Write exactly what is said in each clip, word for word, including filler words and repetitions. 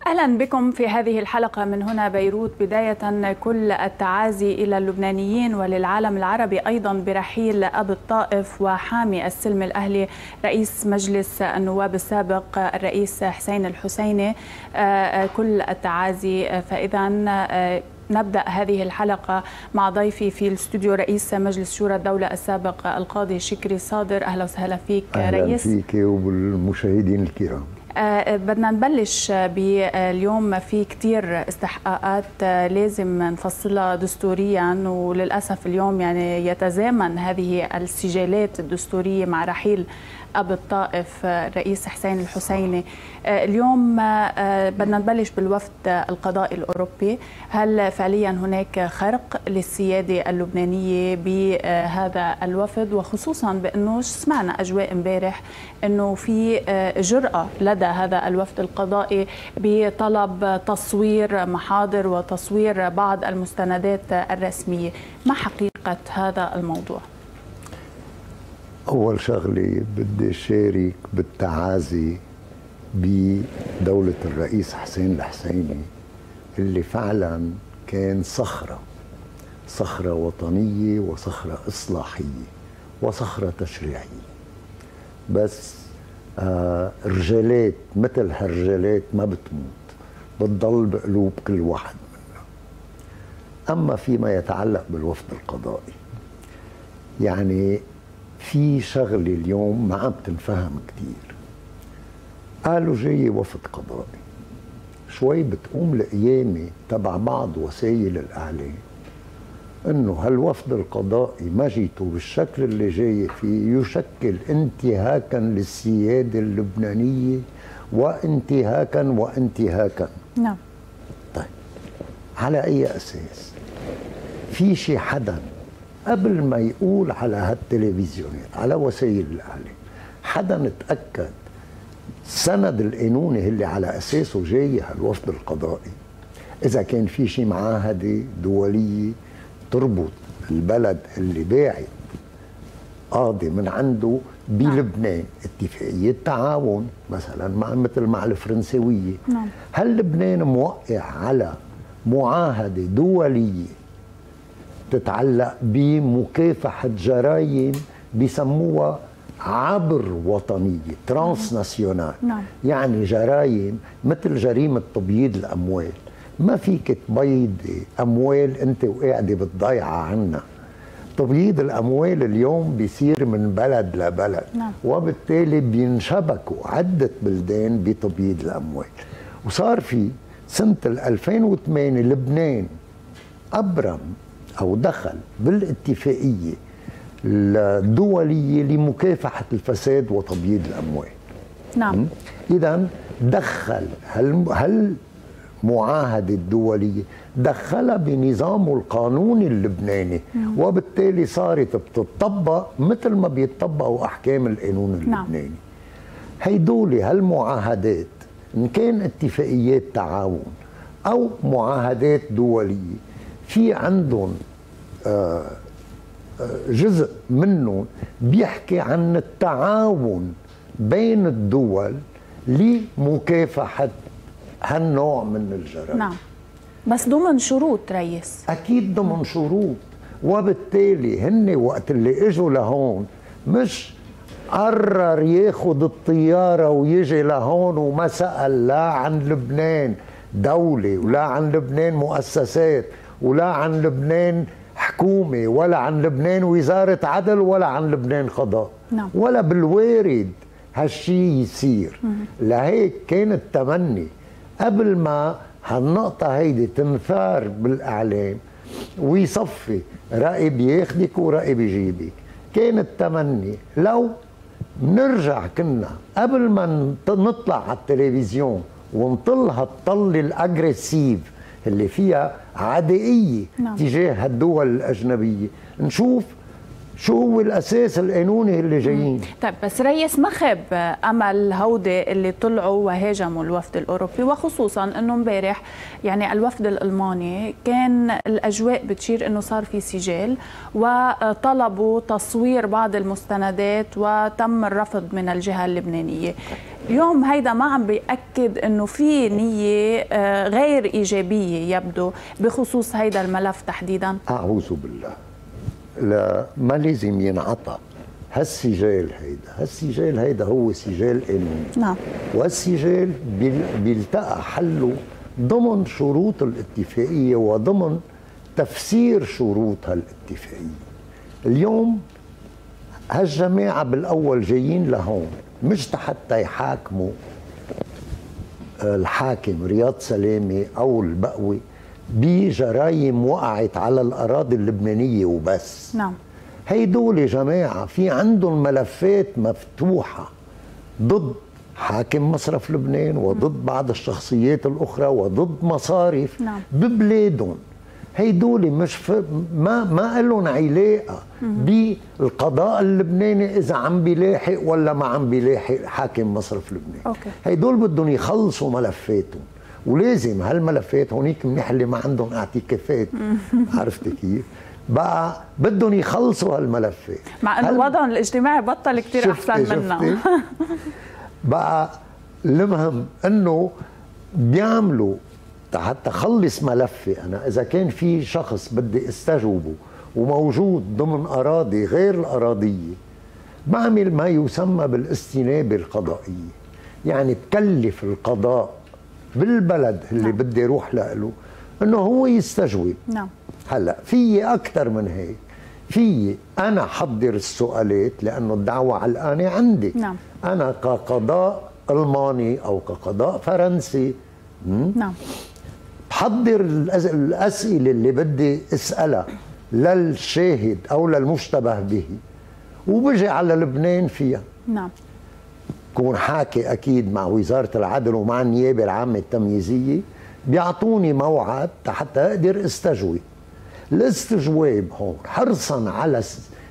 أهلا بكم في هذه الحلقة من هنا بيروت. بداية كل التعازي إلى اللبنانيين وللعالم العربي أيضا برحيل أبي الطائف وحامي السلم الأهلي رئيس مجلس النواب السابق الرئيس حسين الحسيني. كل التعازي. فإذا نبدأ هذه الحلقة مع ضيفي في الاستوديو رئيس مجلس شورى الدولة السابق القاضي شكري صادر. أهلا وسهلا فيك أهلا رئيس. أهلا فيك وبالمشاهدين الكرام. أه بدنا نبلش باليوم في كتير استحقاقات لازم نفصلها دستوريا، وللأسف اليوم يعني يتزامن هذه السجالات الدستورية مع رحيل أبي الطائف الرئيس حسين الحسيني. اليوم بدنا نبلش بالوفد القضائي الأوروبي. هل فعليا هناك خرق للسيادة اللبنانية بهذا الوفد، وخصوصا بأنه سمعنا أجواء امبارح أنه في جرأة لدى هذا الوفد القضائي بطلب تصوير محاضر وتصوير بعض المستندات الرسمية؟ ما حقيقة هذا الموضوع؟ أول شغلة بدي أشارك بالتعازي بدولة الرئيس حسين الحسيني اللي فعلا كان صخرة صخرة وطنية وصخرة إصلاحية وصخرة تشريعية. بس آه رجالات مثل هالرجالات ما بتموت، بتضل بقلوب كل واحد منا. أما فيما يتعلق بالوفد القضائي، يعني في شغلة اليوم ما عم تنفهم كتير. قالوا جاي وفد قضائي، شوي بتقوم القيامة تبع بعض وسائل الإعلام إنه هالوفد القضائي مجيته بالشكل اللي جاي فيه يشكل انتهاكا للسيادة اللبنانية وانتهاكا وانتهاكا. نعم. طيب على أي أساس؟ في شي حدا قبل ما يقول على هالتلفزيونات على وسائل الإعلام حدا اتأكد السند القانوني اللي على أساسه جاي هالوفد القضائي؟ إذا كان في شي معاهدة دولية تربط البلد اللي باعت قاضي من عنده بلبنان اتفاقية تعاون مثلا مع مثل مع الفرنسوية، هل لبنان موقع على معاهدة دولية تتعلق بمكافحة جرائم بيسموها عبر وطنية ترانس ناسيونال؟ نعم. يعني جرائم مثل جريمة تبييض الأموال، ما فيك تبيضي أموال أنت وقاعدة بتضيعها عنا. تبييض الأموال اليوم بيصير من بلد لبلد. نعم. وبالتالي بينشبكوا عدة بلدان بتبييض الأموال. وصار في سنة ألفين وثمانية لبنان أبرم أو دخل بالاتفاقية الدولية لمكافحة الفساد وتبييض الأموال. نعم. إذن دخل هالمعاهدة الدولية دخلها بنظامه القانوني اللبناني. مم. وبالتالي صارت بتطبق مثل ما بيتطبقوا أحكام القانون اللبناني. نعم. هيدولي هالمعاهدات إن كان اتفاقيات تعاون أو معاهدات دولية في عندهم جزء منه بيحكي عن التعاون بين الدول لمكافحة هالنوع من الجرائم. نعم. بس ضمن شروط رئيس. أكيد ضمن شروط. وبالتالي هن وقت اللي اجوا لهون مش قرر ياخد الطيارة ويجي لهون وما سأل لا عن لبنان دولة ولا عن لبنان مؤسسات ولا عن لبنان حكومة ولا عن لبنان وزارة عدل ولا عن لبنان قضاء. نعم. ولا بالوارد هالشي يصير. مم. لهيك كان التمني قبل ما هالنقطة هيدي تنثار بالإعلام ويصفي رأي بياخدك ورأي بيجيبك، كان التمني لو نرجع كنا قبل ما نطلع على التلفزيون ونطل هالطلة الأجريسيف اللي فيها عدائية. نعم. تجاه الدول الأجنبية، نشوف شو هو الاساس القانوني اللي جايين. طيب بس ريس ما خاب امل هودي اللي طلعوا وهاجموا الوفد الاوروبي، وخصوصا انه امبارح يعني الوفد الالماني كان الاجواء بتشير انه صار في سجال وطلبوا تصوير بعض المستندات وتم الرفض من الجهه اللبنانيه. اليوم هيدا ما عم بيأكد انه في نيه غير ايجابيه يبدو بخصوص هيدا الملف تحديدا. اعوذ بالله، لا ما لازم ينعطى هالسجال هيدا، هالسجال هيدا هو سجال قانوني. نعم. والسجال بيلتقى حله ضمن شروط الاتفاقيه وضمن تفسير شروط هالاتفاقيه. اليوم هالجماعه بالاول جايين لهون مش حتى يحاكموا الحاكم رياض سلامه او البقوي بجرايم وقعت على الأراضي اللبنانية وبس. نعم. هيدول جماعة في عندهم ملفات مفتوحة ضد حاكم مصرف لبنان وضد بعض الشخصيات الأخرى وضد مصارف. نعم. ببلادهم. هيدول مش ف... ما ما لهم علاقة بالقضاء اللبناني إذا عم بيلاحق ولا ما عم بيلاحق حاكم مصرف لبنان. أوكي. هيدول بدهم يخلصوا ملفاتهم، ولازم هالملفات هونيك منيح اللي ما عندهم اعتكافات. عرفت كيف؟ بقى بدهم يخلصوا هالملفات، مع انه وضعهم الاجتماعي بطل كثير احسن منا. بقى المهم انه بيعملوا حتى خلص ملفي انا اذا كان في شخص بدي استجوبه وموجود ضمن اراضي غير الاراضيه، بعمل ما يسمى بالاستنابه القضائيه، يعني بكلف القضاء بالبلد اللي نعم. بدي اروح له انه هو يستجوب. نعم. هلا في اكثر من هيك، في انا حضر السؤالات لانه الدعوه علقانه عندي. نعم. انا كقضاء الماني او كقضاء فرنسي نعم بحضر الاسئله اللي بدي اسالها للشاهد او للمشتبه به وبجي على لبنان فيها. نعم. كون حاكي اكيد مع وزاره العدل ومع النيابه العامه التمييزيه بيعطوني موعد حتى اقدر استجوب. الاستجواب هون حرصا على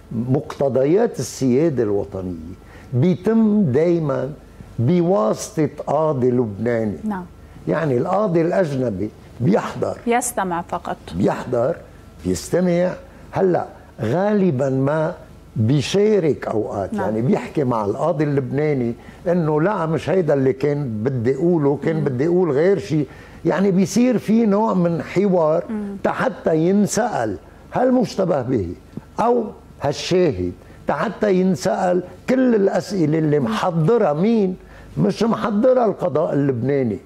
مقتضيات السياده الوطنيه بيتم دائما بواسطه قاضي لبناني. نعم. يعني القاضي الاجنبي بيحضر، يستمع فقط، بيحضر بيستمع. هلا غالبا ما بيشارك اوقات. نعم. يعني بيحكي مع القاضي اللبناني انه لا مش هيدا اللي كان بدي اقوله، كان بدي اقول غير شيء. يعني بيصير في نوع من حوار حتى ينسأل هالمشتبه به او هالشاهد، حتى ينسأل كل الاسئله اللي محضرها مين؟ مش محضرها القضاء اللبناني،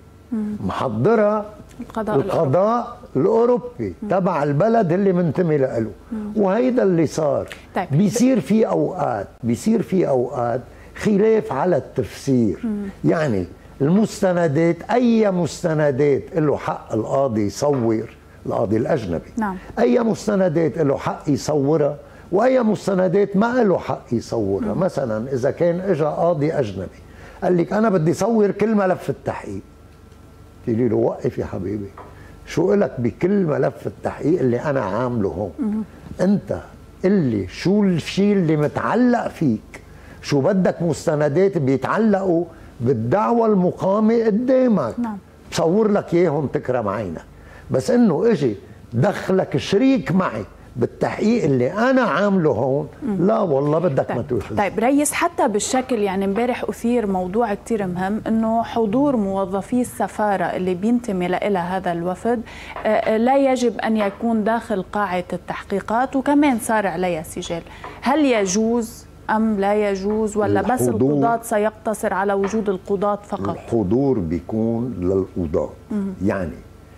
محضرها القضاء, القضاء الأوروبي تبع البلد اللي منتمي له. وهيدا اللي صار. طيب. بيصير في أوقات بيصير في أوقات خلاف على التفسير. مم. يعني المستندات، أي مستندات له حق القاضي يصور، القاضي الأجنبي. نعم. أي مستندات له حق يصورها وأي مستندات ما له حق يصورها. مم. مثلا إذا كان إجا قاضي أجنبي قال لك أنا بدي صور كل ملف التحقيق، تقولي له وقف يا حبيبي، شو إلك بكل ملف التحقيق اللي أنا عامله هون؟ أنت اللي شو الشيء اللي متعلق فيك، شو بدك مستندات بيتعلقوا بالدعوة المقامة قدامك. نعم. بصور لك إياهم تكرم عينك، بس إنه إجي دخلك شريك معي بالتحقيق اللي أنا عامله هون، مم. لا والله بدك طيب. ما تاخذ. طيب ريس، حتى بالشكل يعني امبارح أثير موضوع كتير مهم، إنه حضور موظفي السفارة اللي بينتمي لها هذا الوفد لا يجب أن يكون داخل قاعة التحقيقات، وكمان صار عليها سجال. هل يجوز أم لا يجوز، ولا بس القضاة سيقتصر على وجود القضاة فقط؟ الحضور بيكون للقضاة، يعني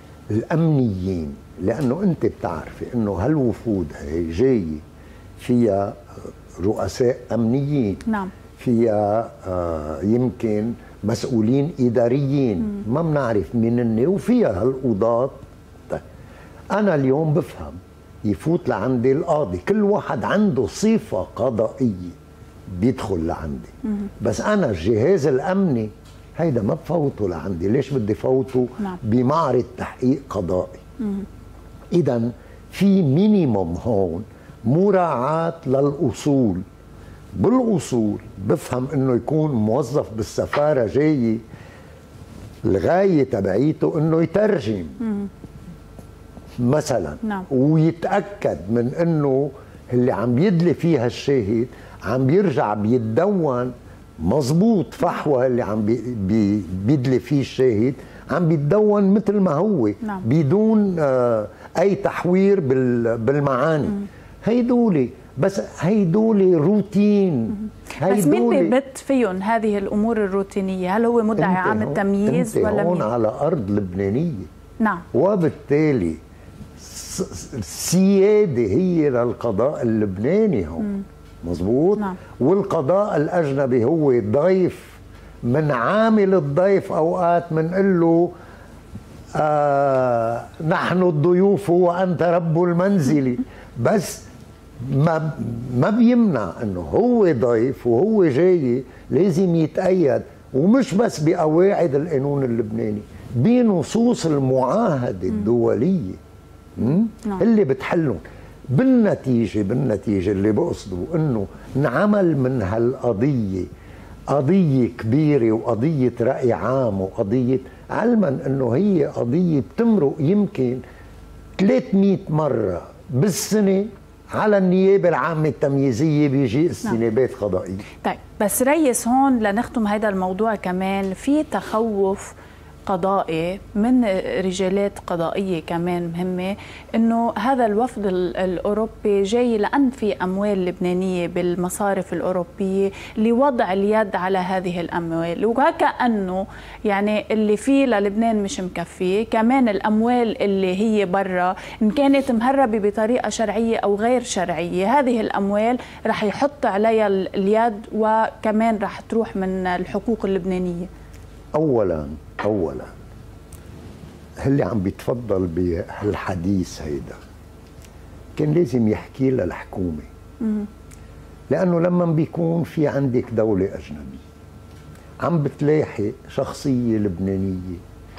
الأمنيين، لأنه أنت بتعرفي أنه هالوفود هي جاية فيها رؤساء أمنيين. نعم. فيها آه يمكن مسؤولين إداريين. مم. ما بنعرف مين هن، وفيها هالقضاة. أنا اليوم بفهم يفوت لعندي القاضي، كل واحد عنده صفة قضائية بيدخل لعندي. مم. بس أنا الجهاز الأمني هيدا ما بفوته لعندي، ليش بدي فوته؟ نعم. بمعرض تحقيق قضائي. إذا في مينيموم هون مراعاة للأصول. بالأصول بفهم إنه يكون موظف بالسفارة جاي الغاية تبعيته إنه يترجم مثلا، نعم. ويتأكد من إنه اللي عم يدلي فيها الشاهد عم بيرجع بيتدون مظبوط، فحوى اللي عم بي بي بيدلي فيه الشاهد عم بيتدون مثل ما هو، نعم. بدون آه أي تحوير بالمعاني. هيدولي بس هيدولي روتين. بس مين بيبت فيهم هذه الأمور الروتينية؟ هل هو مدعي عن التمييز انت ولا هون مين؟ على أرض لبنانية. نعم. وبالتالي السيادة هي للقضاء اللبناني هون. مظبوط. نعم. والقضاء الأجنبي هو ضيف، من عامل الضيف أوقات منقول له آه نحن الضيوف وأنت رب المنزل، بس ما ما بيمنع انه هو ضيف وهو جاي لازم يتأيد، ومش بس بقواعد القانون اللبناني، بنصوص المعاهدة الدولية نعم. اللي بتحلهم. بالنتيجة بالنتيجة اللي بقصده انه انعمل من هالقضية قضية كبيرة وقضية رأي عام وقضية، علما انه هي قضية بتمرق يمكن ثلاثمئة مرة بالسنة على النيابة العامة التمييزية بيجي استنابات قضائية. طيب بس ريس، هون لنختم هذا الموضوع كمان في تخوف قضائي من رجالات قضائية كمان مهمة، انه هذا الوفد الاوروبي جاي لان في اموال لبنانية بالمصارف الاوروبية لوضع اليد على هذه الاموال، وكأنه يعني اللي فيه للبنان مش مكفيه، كمان الاموال اللي هي برا ان كانت مهربة بطريقة شرعية او غير شرعية، هذه الاموال رح يحط عليها اليد وكمان رح تروح من الحقوق اللبنانية. اولا اولا اللي عم بيتفضل بهالحديث هيدا كان لازم يحكي للحكومة، لأنه لما بيكون في عندك دولة أجنبية عم بتلاحق شخصية لبنانية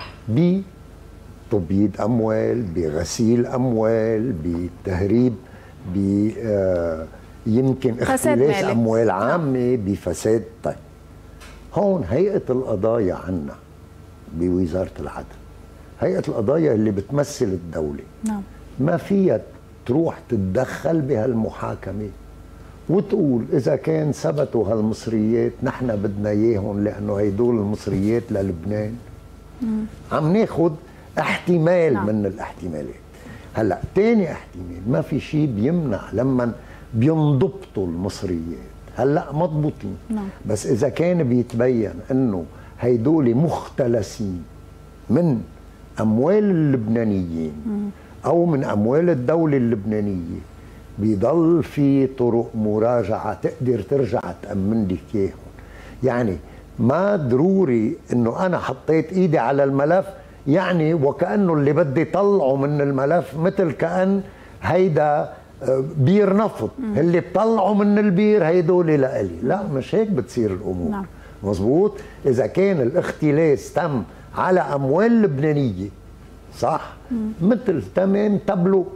بتبييض أموال، بغسيل أموال، بتهريب، ب آه يمكن اختلاس أموال عامة، بفساد. طيب هون هيئة القضايا عنا بوزارة العدل، هيئة القضايا اللي بتمثل الدولة، نعم. ما فيها تروح تتدخل بهالمحاكمة وتقول إذا كان ثبتوا هالمصريات نحن بدنا إياهم لأنه هيدول المصريات للبنان. مم. عم ناخد احتمال، نعم. من الاحتمالات. هلأ تاني احتمال، ما في شيء بيمنع لما بينضبطوا المصريات، هلأ مضبوطين، نعم. بس إذا كان بيتبين أنه هيدول مختلسين من أموال اللبنانيين أو من أموال الدولة اللبنانية، بيضل في طرق مراجعة تقدر ترجع تأمن لك إياهم. يعني ما ضروري أنه أنا حطيت إيدي على الملف يعني وكأنه اللي بدي طلعه من الملف مثل كأن هيدا بير نفط، اللي بطلعه من البير هيدول لإلي. لا، مش هيك بتصير الأمور. نعم. مظبوط. إذا كان الاختلاس تم على أموال لبنانية، صح؟ مم. مثل تمام تابلو،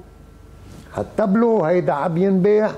هالتابلو هيدا عم ينباع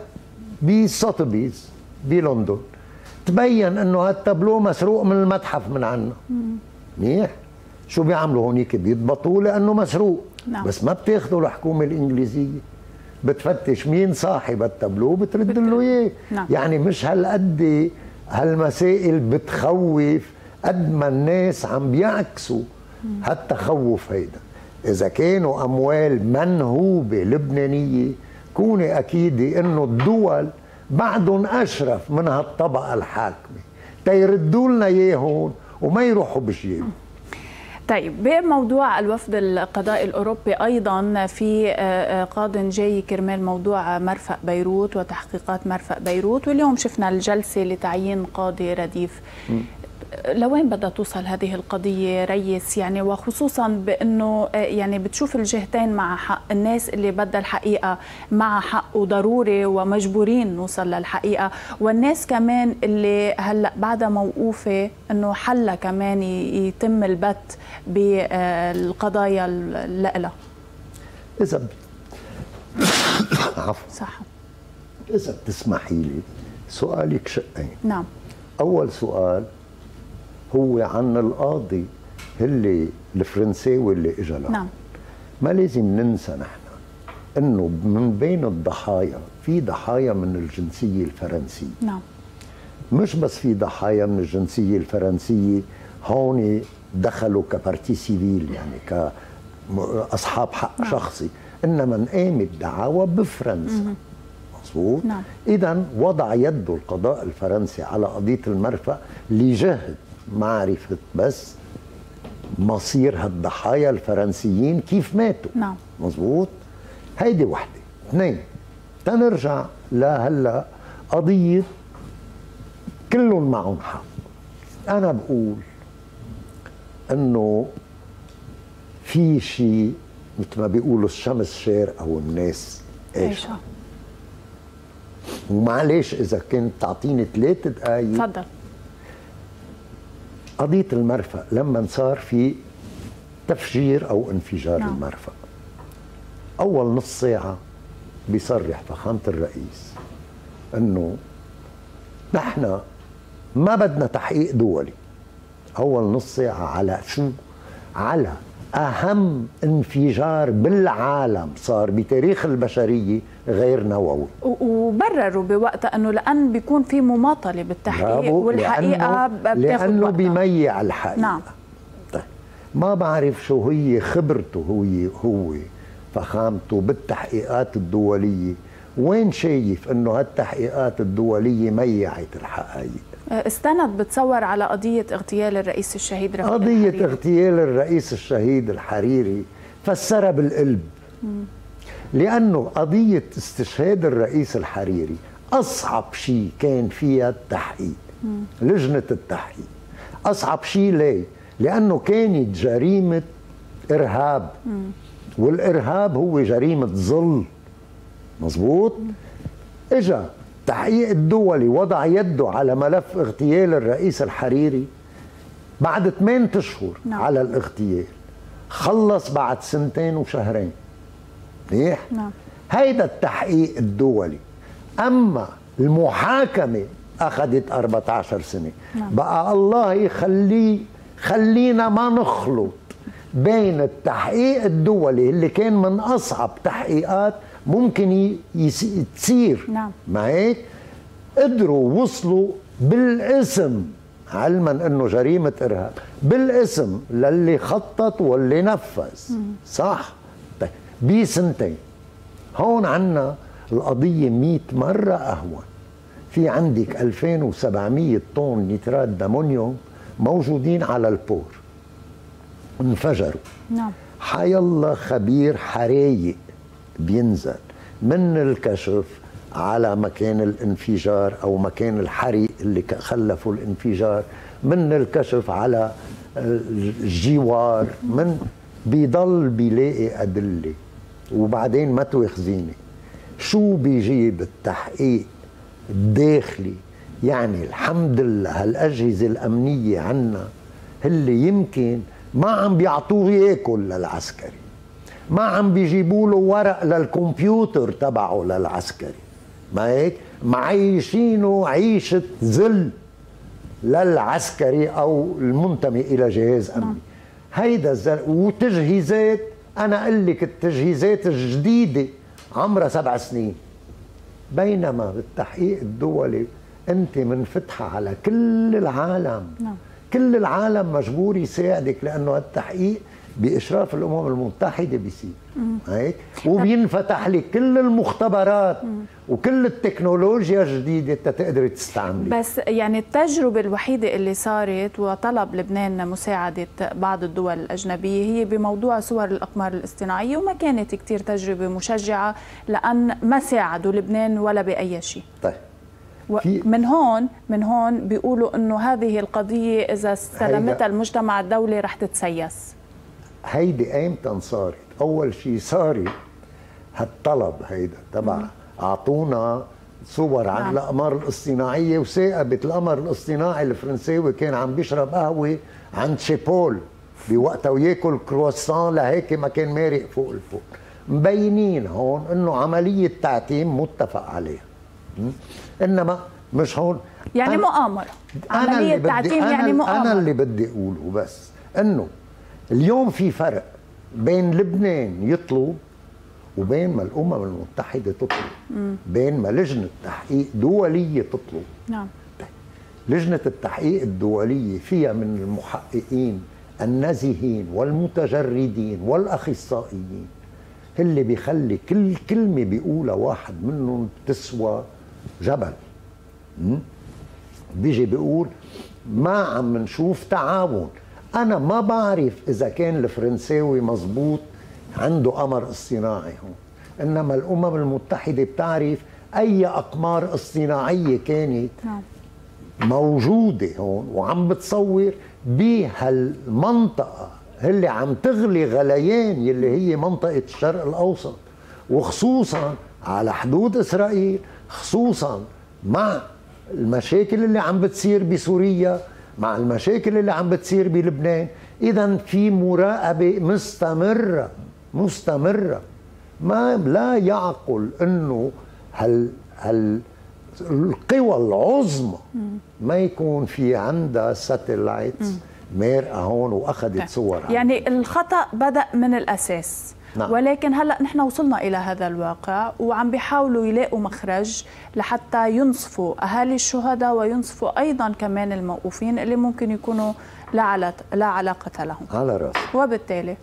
بسوتبيز بلندن، تبين انه هالتابلو مسروق من المتحف من عنا. منيح. شو بيعملوا هونيك؟ بيضبطوه لانه مسروق. نعم. بس ما بتاخذوا الحكومه الانجليزيه، بتفتش مين صاحب التابلو بترد له اياه. نعم. يعني مش هالقد هالمسائل بتخوف قد ما الناس عم بيعكسوا هالتخوف هيدا. إذا كانوا أموال منهوبة لبنانية كوني أكيدي إنه الدول بعدهم أشرف من هالطبقة الحاكمة تيردوا لنا إياهم وما يروحوا بشيء. طيب، بموضوع الوفد القضائي الأوروبي أيضا في قاض جاي كرمال موضوع مرفأ بيروت وتحقيقات مرفأ بيروت، واليوم شفنا الجلسة لتعيين قاضي رديف. م. لوين بدها توصل هذه القضية ريس؟ يعني وخصوصا بأنه يعني بتشوف الجهتين مع حق، الناس اللي بدها الحقيقة مع حق وضروري ومجبورين نوصل للحقيقة، والناس كمان اللي هلأ بعدها موقوفة أنه حلها كمان يتم البت بالقضايا اللي لها. إذا عفوا صح إذا بتسمحي لي سؤالك شقين. نعم. أول سؤال هو عن القاضي اللي الفرنساوي اللي اجى له. نعم. ما لازم ننسى نحن انه من بين الضحايا في ضحايا من الجنسيه الفرنسيه. نعم. مش بس في ضحايا من الجنسيه الفرنسيه هون دخلوا كبارتي سيفيل يعني كاصحاب حق نعم. شخصي، انما انقامت دعاوى بفرنسا. مظبوط؟ نعم. اذا وضع يده القضاء الفرنسي على قضيه المرفأ لجهد معرفه بس مصير هالضحايا الفرنسيين كيف ماتوا. نعم. مظبوط؟ هيدي وحده. اثنين، تنرجع لهلا قضيه كلهم معهم حق. انا بقول انه في شيء مثل ما بيقولوا الشمس شارقه والناس ايش. ومعلش اذا كنت تعطيني ثلاث دقائق. تفضل. قضيه المرفأ لما صار في تفجير او انفجار نعم. المرفأ، اول نص ساعه بيصرح فخامه الرئيس انه نحن ما بدنا تحقيق دولي. اول نص ساعه على شو؟ على اهم انفجار بالعالم صار بتاريخ البشريه غير نووي. وبرروا بوقتها انه لان بيكون في مماطله بالتحقيق والحقيقه لأنه, لأنه بيميع الحقيقه. نعم. طيب ما بعرف شو هي خبرته هو هو فخامته بالتحقيقات الدوليه، وين شايف انه هالتحقيقات الدوليه ميعت الحقائق؟ استند بتصور على قضيه اغتيال الرئيس الشهيد رفيق قضيه الحريري. اغتيال الرئيس الشهيد الحريري فسرها بالقلب. مم. لانه قضيه استشهاد الرئيس الحريري اصعب شيء كان فيها التحقيق. مم. لجنه التحقيق اصعب شيء. ليه؟ لانه كانت جريمه ارهاب. مم. والارهاب هو جريمه ظلم. مظبوط؟ اجا التحقيق الدولي وضع يده على ملف اغتيال الرئيس الحريري بعد ثمانية اشهر. نعم. على الاغتيال خلص بعد سنتين وشهرين. منيح؟ نعم. هيدا التحقيق الدولي. اما المحاكمه اخذت أربعة عشر سنه. نعم. بقى الله يخليه خلينا ما نخلط بين التحقيق الدولي اللي كان من اصعب تحقيقات ممكن تصير. نعم. ما هيك قدروا وصلوا بالاسم، علما انه جريمه ارهاب، بالاسم للي خطط واللي نفذ. مم. صح؟ طيب بسنتين. هون عنا القضيه مئة مره اهون. في عندك ألفين وسبعمئة طن نيترات دامونيوم موجودين على البور انفجروا. نعم. حيالله خبير حرايق بينزل من الكشف على مكان الانفجار او مكان الحريق اللي خلفوا الانفجار، من الكشف على الجوار، من بيضل بيلاقي ادله. وبعدين ما تواخذيني شو بيجيب التحقيق الداخلي. يعني الحمد لله هالاجهزه الامنيه عنا اللي يمكن ما عم بيعطوه ياكل للعسكري، ما عم بيجيبوا له ورق للكمبيوتر تبعه للعسكري، ما هيك؟ معيشينه عيشه ذل للعسكري او المنتمي الى جهاز امني. هيدا الزل وتجهيزات. انا اقول لك التجهيزات الجديده عمرها سبع سنين، بينما بالتحقيق الدولي انت منفتحه على كل العالم. نعم. كل العالم مجبور يساعدك لانه التحقيق باشراف الامم المتحده بيصير. هيك؟ وبينفتح لك كل المختبرات. مم. وكل التكنولوجيا الجديده تقدري تستعملي. بس يعني التجربه الوحيده اللي صارت وطلب لبنان مساعده بعض الدول الاجنبيه هي بموضوع صور الاقمار الاصطناعيه، وما كانت كثير تجربه مشجعه لان ما ساعدوا لبنان ولا باي شيء. طيب من هون من هون بيقولوا انه هذه القضيه اذا استلمتها المجتمع الدولي رح تتسيس. هيدي ايمتى صارت؟ اول شيء صار هالطلب هيدا تبع اعطونا صور عن نعم. الاقمار الاصطناعيه، وثاقبت القمر الاصطناعي الفرنساوي كان عم بيشرب قهوه عند شيبول بوقتها وياكل كرواسون لهيك ما كان مارق فوق الفوق. مبينين هون انه عمليه تعتيم متفق عليها. انما مش هون يعني أنا مؤامره، عمليه تعتيم يعني مؤامره. انا اللي بدي اقوله بس انه اليوم في فرق بين لبنان يطلب وبين ما الامم المتحده تطلب، مم. بين ما لجنه تحقيق دوليه تطلب. نعم. لجنه التحقيق الدوليه فيها من المحققين النزيهين والمتجردين والاخصائيين اللي بيخلي كل كلمه بيقولها واحد منهم تسوى جبل. مم. بيجي بيقول ما عم نشوف تعاون. انا ما بعرف اذا كان الفرنساوي مزبوط عنده قمر اصطناعي هون، انما الامم المتحده بتعرف اي اقمار اصطناعيه كانت موجوده هون وعم بتصور بهالمنطقه اللي عم تغلي غليان يلي هي منطقه الشرق الاوسط، وخصوصا على حدود اسرائيل، خصوصا مع المشاكل اللي عم بتصير بسوريا، مع المشاكل اللي عم بتصير بلبنان. اذا في مراقبه مستمره مستمره. ما لا يعقل انه هال هال القوى العظمى ما يكون في عندها ساتلايتس مارقه هون واخذت صور. يعني الخطا بدا من الاساس. نعم. ولكن هلا نحن وصلنا الى هذا الواقع وعم بيحاولوا يلاقوا مخرج لحتى ينصفوا اهالي الشهداء وينصفوا ايضا كمان الموقوفين اللي ممكن يكونوا لا لا علاقه لهم. على راسي. وبالتالي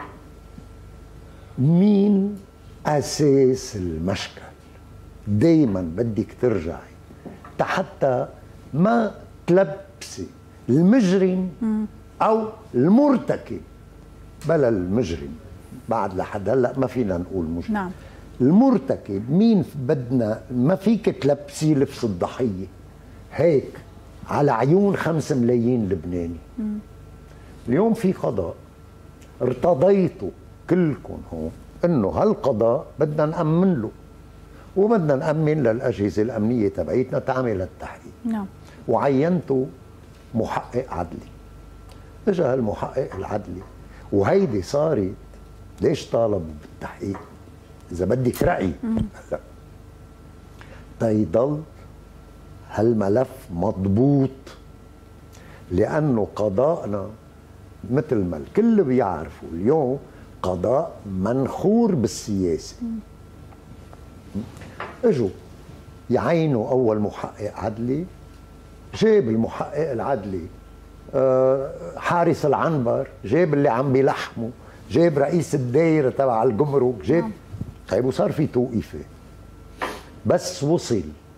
مين اساس المشكل؟ دايما بدك ترجعي حتى ما تلبسي المجرم او المرتكب، بلا المجرم بعد لحد هلا ما فينا نقول مجرم. نعم. المرتكب مين بدنا؟ ما فيك تلبسي لبس الضحيه هيك على عيون خمس ملايين لبناني. مم. اليوم في قضاء ارتضيتوا كلكم هون انه هالقضاء بدنا نأمن له وبدنا نأمن للأجهزة الأمنية تبعيتنا تعمل التحقيق. نعم. وعينتوا محقق عدلي. اجى هالمحقق العدلي وهيدي صارت ليش طالبوا بالتحقيق؟ إذا بدك رأي هلا تيضل هالملف مضبوط، لأنه قضاءنا مثل ما الكل بيعرفوا اليوم قضاء منخور بالسياسة. اجوا يعينوا اول محقق عدلي، جاب المحقق العدلي حارس العنبر، جاب اللي عم بيلحموا، جاب رئيس الدائره تبع الجمرك، جاب طيب وصار في توقيفه. بس وصل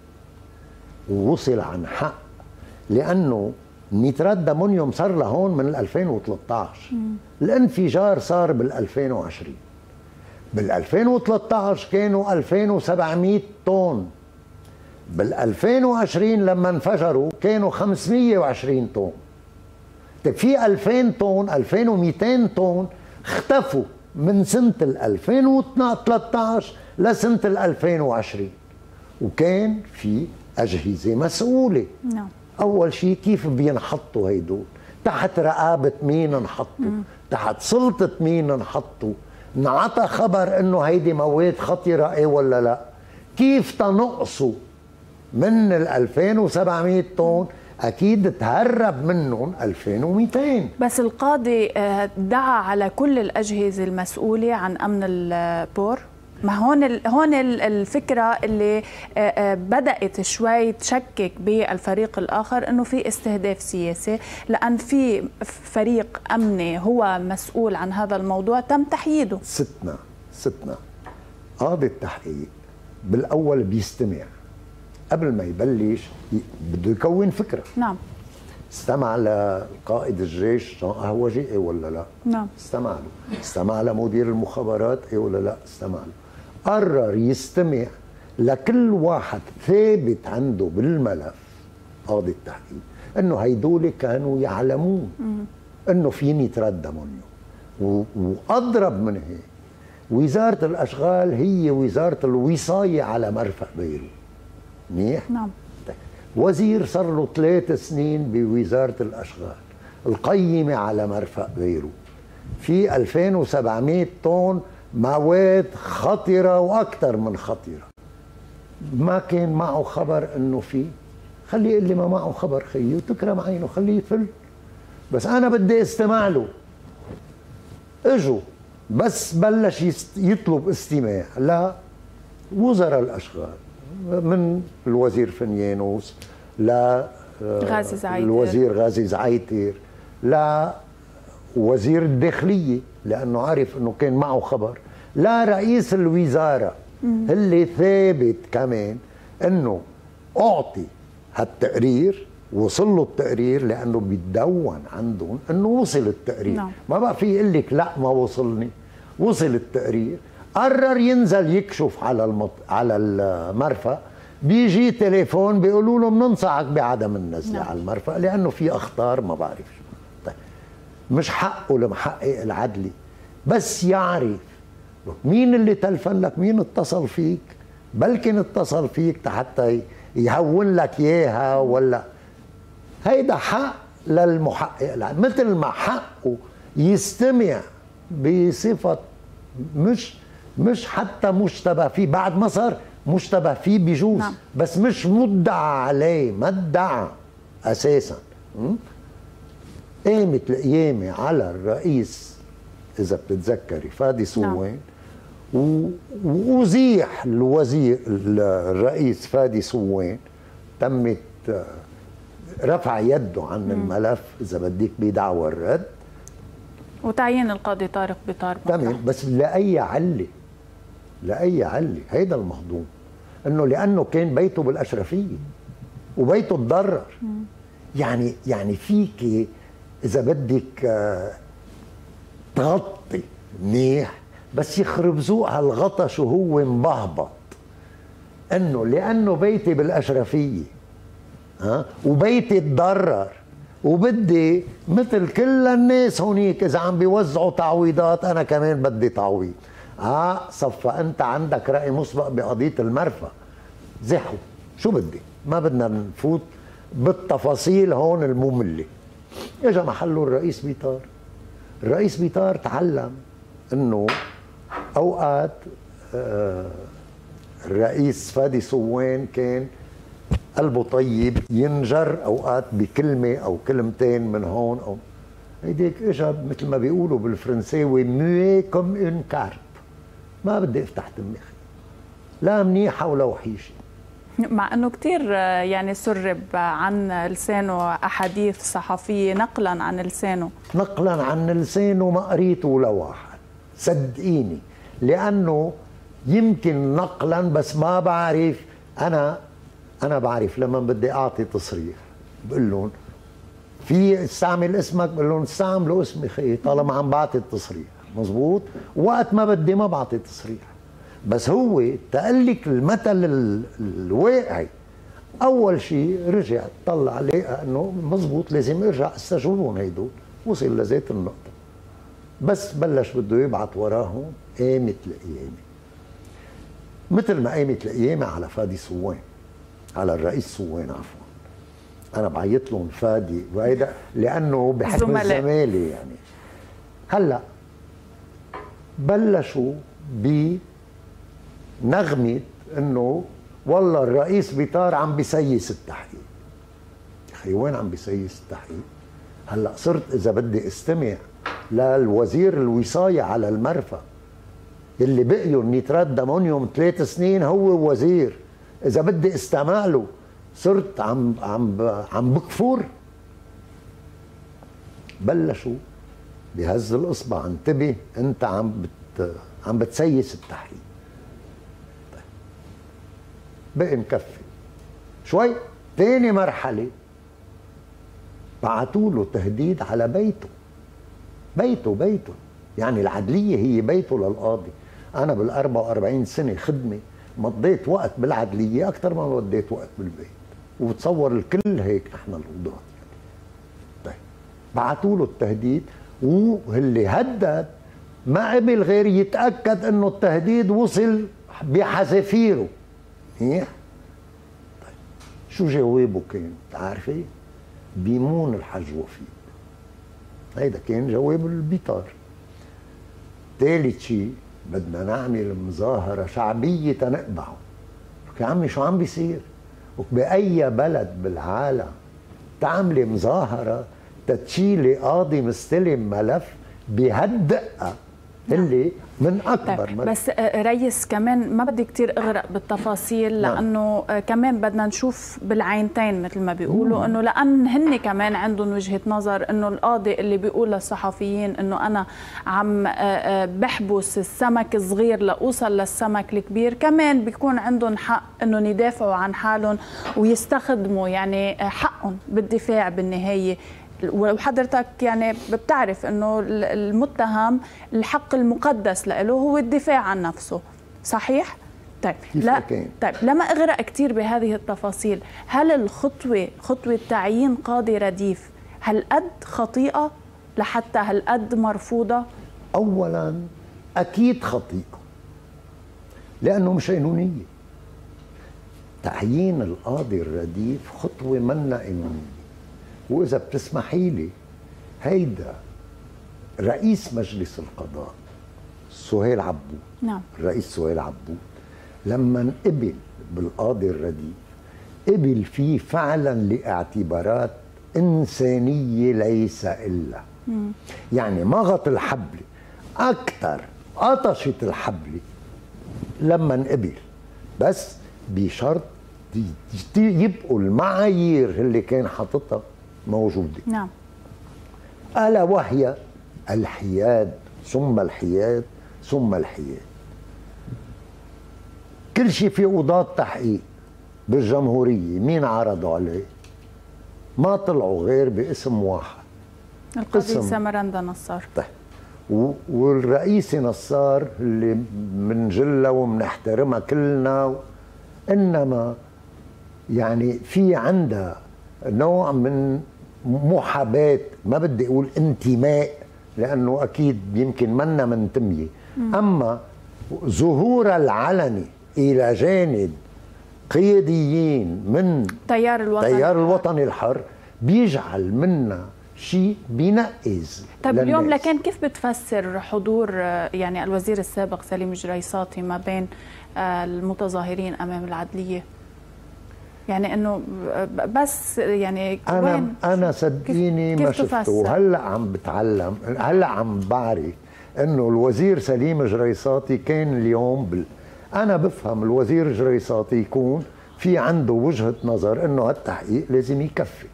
ووصل عن حق، لانه نيترات دامونيوم صار لهون من ألفين وثلاثة عشر. الانفجار صار بال ألفين وعشرين. بال ألفين وثلاثة عشر كانوا ألفين وسبعمئة طن، بال ألفين وعشرين لما انفجروا كانوا خمسمئة وعشرين طن. طيب في ألفين طن، ألفين ومئتين طن اختفوا من سنة ال ألفين وثلاثة عشر لسنة ال ألفين وعشرين، وكان في أجهزة مسؤولة. نعم. أول شيء كيف بينحطوا هيدول؟ تحت رقابة مين انحطوا؟ تحت سلطة مين انحطوا؟ نعطى خبر انه هيدي مواد خطرة ايه ولا لا؟ كيف تنقصوا من ال ألفين وسبعمئة طن؟ اكيد تهرب منهم ألفين ومئتين. بس القاضي دعا على كل الاجهزة المسؤولة عن امن البور. ما هون هون الفكره اللي بدات شوي تشكك بالفريق الاخر انه في استهداف سياسي، لان في فريق امني هو مسؤول عن هذا الموضوع تم تحييده. ستنا ستنا قاضي التحقيق بالاول بيستمع قبل ما يبلش، بده يكون فكره. نعم. استمع لقائد الجيش جان قهوجي ايه ولا لا؟ نعم. استمع له. استمع لمدير المخابرات ايه ولا لا؟ استمع له. قرر يستمع لكل واحد ثابت عنده بالملف قاضي التحقيق انه هيدول كانوا يعلمون انه في نيترات دامونيوم. واضرب من هيك وزاره الاشغال هي وزاره الوصايه على مرفأ بيروت. منيح؟ نعم. وزير صار له ثلاث سنين بوزاره الاشغال القيمه على مرفأ بيروت، في ألفين وسبعمئة طن مواد خطرة وأكثر من خطرة. ما كان معه خبر انه في، خليه يقول لي ما معه خبر خيي وتكرم عينه، خليه يفل، بس انا بدي استمع له. اجوا بس بلش يطلب استماع لا وزراء الاشغال، من الوزير فنيانوس لا غازي زعيتر، الوزير غازي زعيتر، لا وزير الداخليه لانه عارف انه كان معه خبر، لا رئيس الوزاره اللي ثابت كمان انه اعطي هالتقرير، وصل له التقرير لانه بيتدون عندهم انه وصل التقرير. نعم. ما بقى في يقول لك لا ما وصلني، وصل التقرير. قرر ينزل يكشف على المط... على المرفأ، بيجي تليفون بيقولوا له بننصحك بعدم النزل. نعم. على المرفأ لانه في اخطار ما بعرف شو. طيب مش حقه المحقق العدلي بس يعرف مين اللي تلفن لك، مين اتصل فيك، بلكن اتصل فيك حتى يهون لك اياها، ولا هيدا حق للمحقق العدلي، مثل ما حقه يستمع بصفة مش مش حتى مشتبه فيه، بعد ما صار مشتبه فيه بيجوز. نعم. بس مش مدعى عليه، ما ادعى اساسا. قامت القيامة على الرئيس اذا بتتذكري فادي صوان. نعم. وازيح الوزير الرئيس فادي صوان، تمت رفع يده عن مم. الملف اذا بدك بدعوى الرد، وتعيين القاضي طارق بطار. تمام. بس لاي عله، لاي عله هيدا المهضوم، انه لانه كان بيته بالاشرفيه وبيته تضرر. مم. يعني يعني فيك اذا بدك تغطي منيح بس يخرب ذوق هالغطش وهو مبهبط، انه لانه بيتي بالاشرفيه ها وبيتي تضرر وبدي مثل كل الناس هونيك اذا عم بيوزعوا تعويضات انا كمان بدي تعويض. اه صفى انت عندك راي مسبق بقضيه المرفأ، زحوا شو بدي، ما بدنا نفوت بالتفاصيل هون الممله. اجى محله الرئيس بيطار. الرئيس بيطار تعلم انه اوقات آه الرئيس فادي صوان كان قلبه طيب، ينجر اوقات بكلمه او كلمتين من هون او هيديك. اجى مثل ما بيقولوا بالفرنساوي ميي كوم اون كارب، ما بدي افتح تمي لا منيحه ولا وحيشه. مع انه كثير يعني سرب عن لسانه احاديث صحفيه نقلا عن لسانه، نقلا عن لسانه ما قريته ولا واحد صدقيني، لانه يمكن نقلا بس ما بعرف. انا انا بعرف لما بدي اعطي تصريح بقول لهم في استعمل اسمك، بقول لهم استعملوا اسمي خي طالما عم بعطي التصريح مزبوط. وقت ما بدي ما بعطي تصريح. بس هو تقلك المثل الواقعي، اول شيء رجع طلع لقى انه مزبوط لازم ارجع استجوبهم هيدول، وصل لذات النقطه. بس بلش بده يبعث وراهم، قامت القيامه. مثل ما قامت القيامه على فادي صوان، على الرئيس صوان عفوا. انا بعيط لهم فادي وهيدا لانه بحكم الزمالة يعني. هلا بلشوا بنغمه انه والله الرئيس بيطار عم بيسيس التحقيق. اخي وين عم بيسيس التحقيق؟ هلا صرت اذا بدي استمع للوزير الوصايه على المرفأ اللي بقيوا النيترات دامونيوم ثلاث سنين هو وزير، اذا بدي استمع له صرت عم عم عم بكفر. بلشوا بهز الاصبع، انتبه انت عم بت عم بتسيس التحقيق. طيب بقي مكفي شوي. ثاني مرحله بعثوا له تهديد على بيته. بيته بيته يعني العدليه هي بيته للقاضي. انا بال أربعة وأربعين سنه خدمه مضيت وقت بالعدليه اكثر ما مضيت وقت بالبيت، وبتصور الكل هيك نحن القضاة. طيب بعثوا له التهديد، واللي هدد ما قبل غير يتاكد انه التهديد وصل بحذافيره. منيح؟ طيب شو جوابه كان؟ بتعرفي؟ بيمون الحج وفيد. هيدا كان جواب البيطار. ثالث شيء بدنا نعمل مظاهرة شعبية تنقبعه. يا عمي شو عم بيصير؟ وبأي بلد بالعالم تعملي مظاهرة تتشيلي قاضي مستلم ملف بهالدقة اللي من أكبر طيب بس ريس كمان ما بدي كتير أغرق بالتفاصيل لأنه كمان بدنا نشوف بالعينتين مثل ما بيقولوا أنه لأن هن كمان عندهم وجهة نظر أنه القاضي اللي بيقول للصحفيين أنه أنا عم بحبس السمك الصغير لأوصل للسمك الكبير كمان بيكون عندهم حق أنه يدافعوا عن حالهم ويستخدموا يعني حقهم بالدفاع بالنهاية. وحضرتك يعني بتعرف انه المتهم الحق المقدس له هو الدفاع عن نفسه، صحيح؟ طيب لا طيب لما اغرق كثير بهذه التفاصيل، هل الخطوه خطوه تعيين قاضي رديف هل قد خطيئه لحتى هل قد مرفوضه؟ اولا اكيد خطيئه لانه مش قانونيه. تعيين القاضي الرديف خطوه منا قانونيه. وإذا بتسمحي لي هيدا رئيس مجلس القضاء سهيل عبود، نعم الرئيس سهيل عبود لما قبل بالقاضي الرديف قبل فيه فعلا لاعتبارات إنسانية ليس إلا مم. يعني مغط الحبل أكثر قطشت الحبل لما قبل، بس بشرط يبقوا المعايير اللي كان حاططها موجودة. نعم. ألا وهي الحياد ثم الحياد ثم الحياد. كل شيء في أوضاع تحقيق بالجمهورية مين عرضوا عليه؟ ما طلعوا غير باسم واحد، القاضي سمرندا نصار. طيب والرئيس نصار اللي منجلها ومنحترمها كلنا، إنما يعني في عندها نوع من محاباة، ما بدي أقول انتماء لأنه أكيد يمكن منا منتمية، أما ظهور العلني إلى جانب قياديين من تيار الوطن تيار الوطني الحر بيجعل منا شيء بينقز. طيب اليوم لكن كيف بتفسر حضور يعني الوزير السابق سليم الجريصاتي ما بين المتظاهرين أمام العدلية؟ يعني انه بس يعني انا وين انا صدقيني ما شفته. هلا عم بتعلم، هلا عم بعرف انه الوزير سليم جريصاتي كان اليوم بال... انا بفهم الوزير جريصاتي يكون في عنده وجهة نظر انه هالتحقيق لازم يكفي.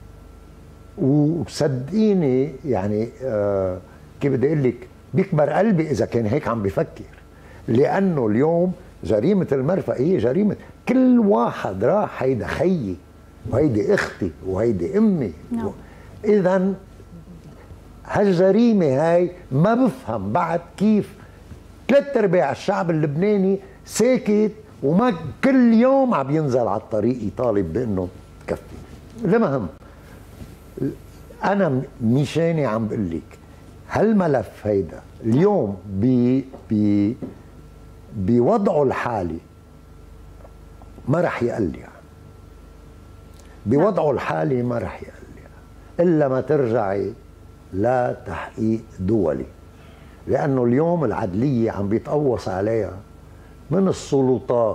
وصدقيني يعني آه كيف بدي اقول لك بيكبر قلبي اذا كان هيك عم بفكر، لانه اليوم جريمة المرفأ هي جريمة كل واحد راح، هيدا خيي وهيدي اختي وهيدي امي. نعم. اذا هالجريمة هاي ما بفهم بعد كيف ثلاث ارباع الشعب اللبناني ساكت وما كل يوم عم ينزل على الطريق يطالب بانه تكفي. المهم انا مشاني عم بقول لك هالملف هيدا اليوم ب ب بوضعه الحالي ما رح يقلع، بوضعه الحالي ما رح يقلع إلا ما ترجعي لا تحقيق دولي، لأنه اليوم العدلية عم بيتقوص عليها من السلطات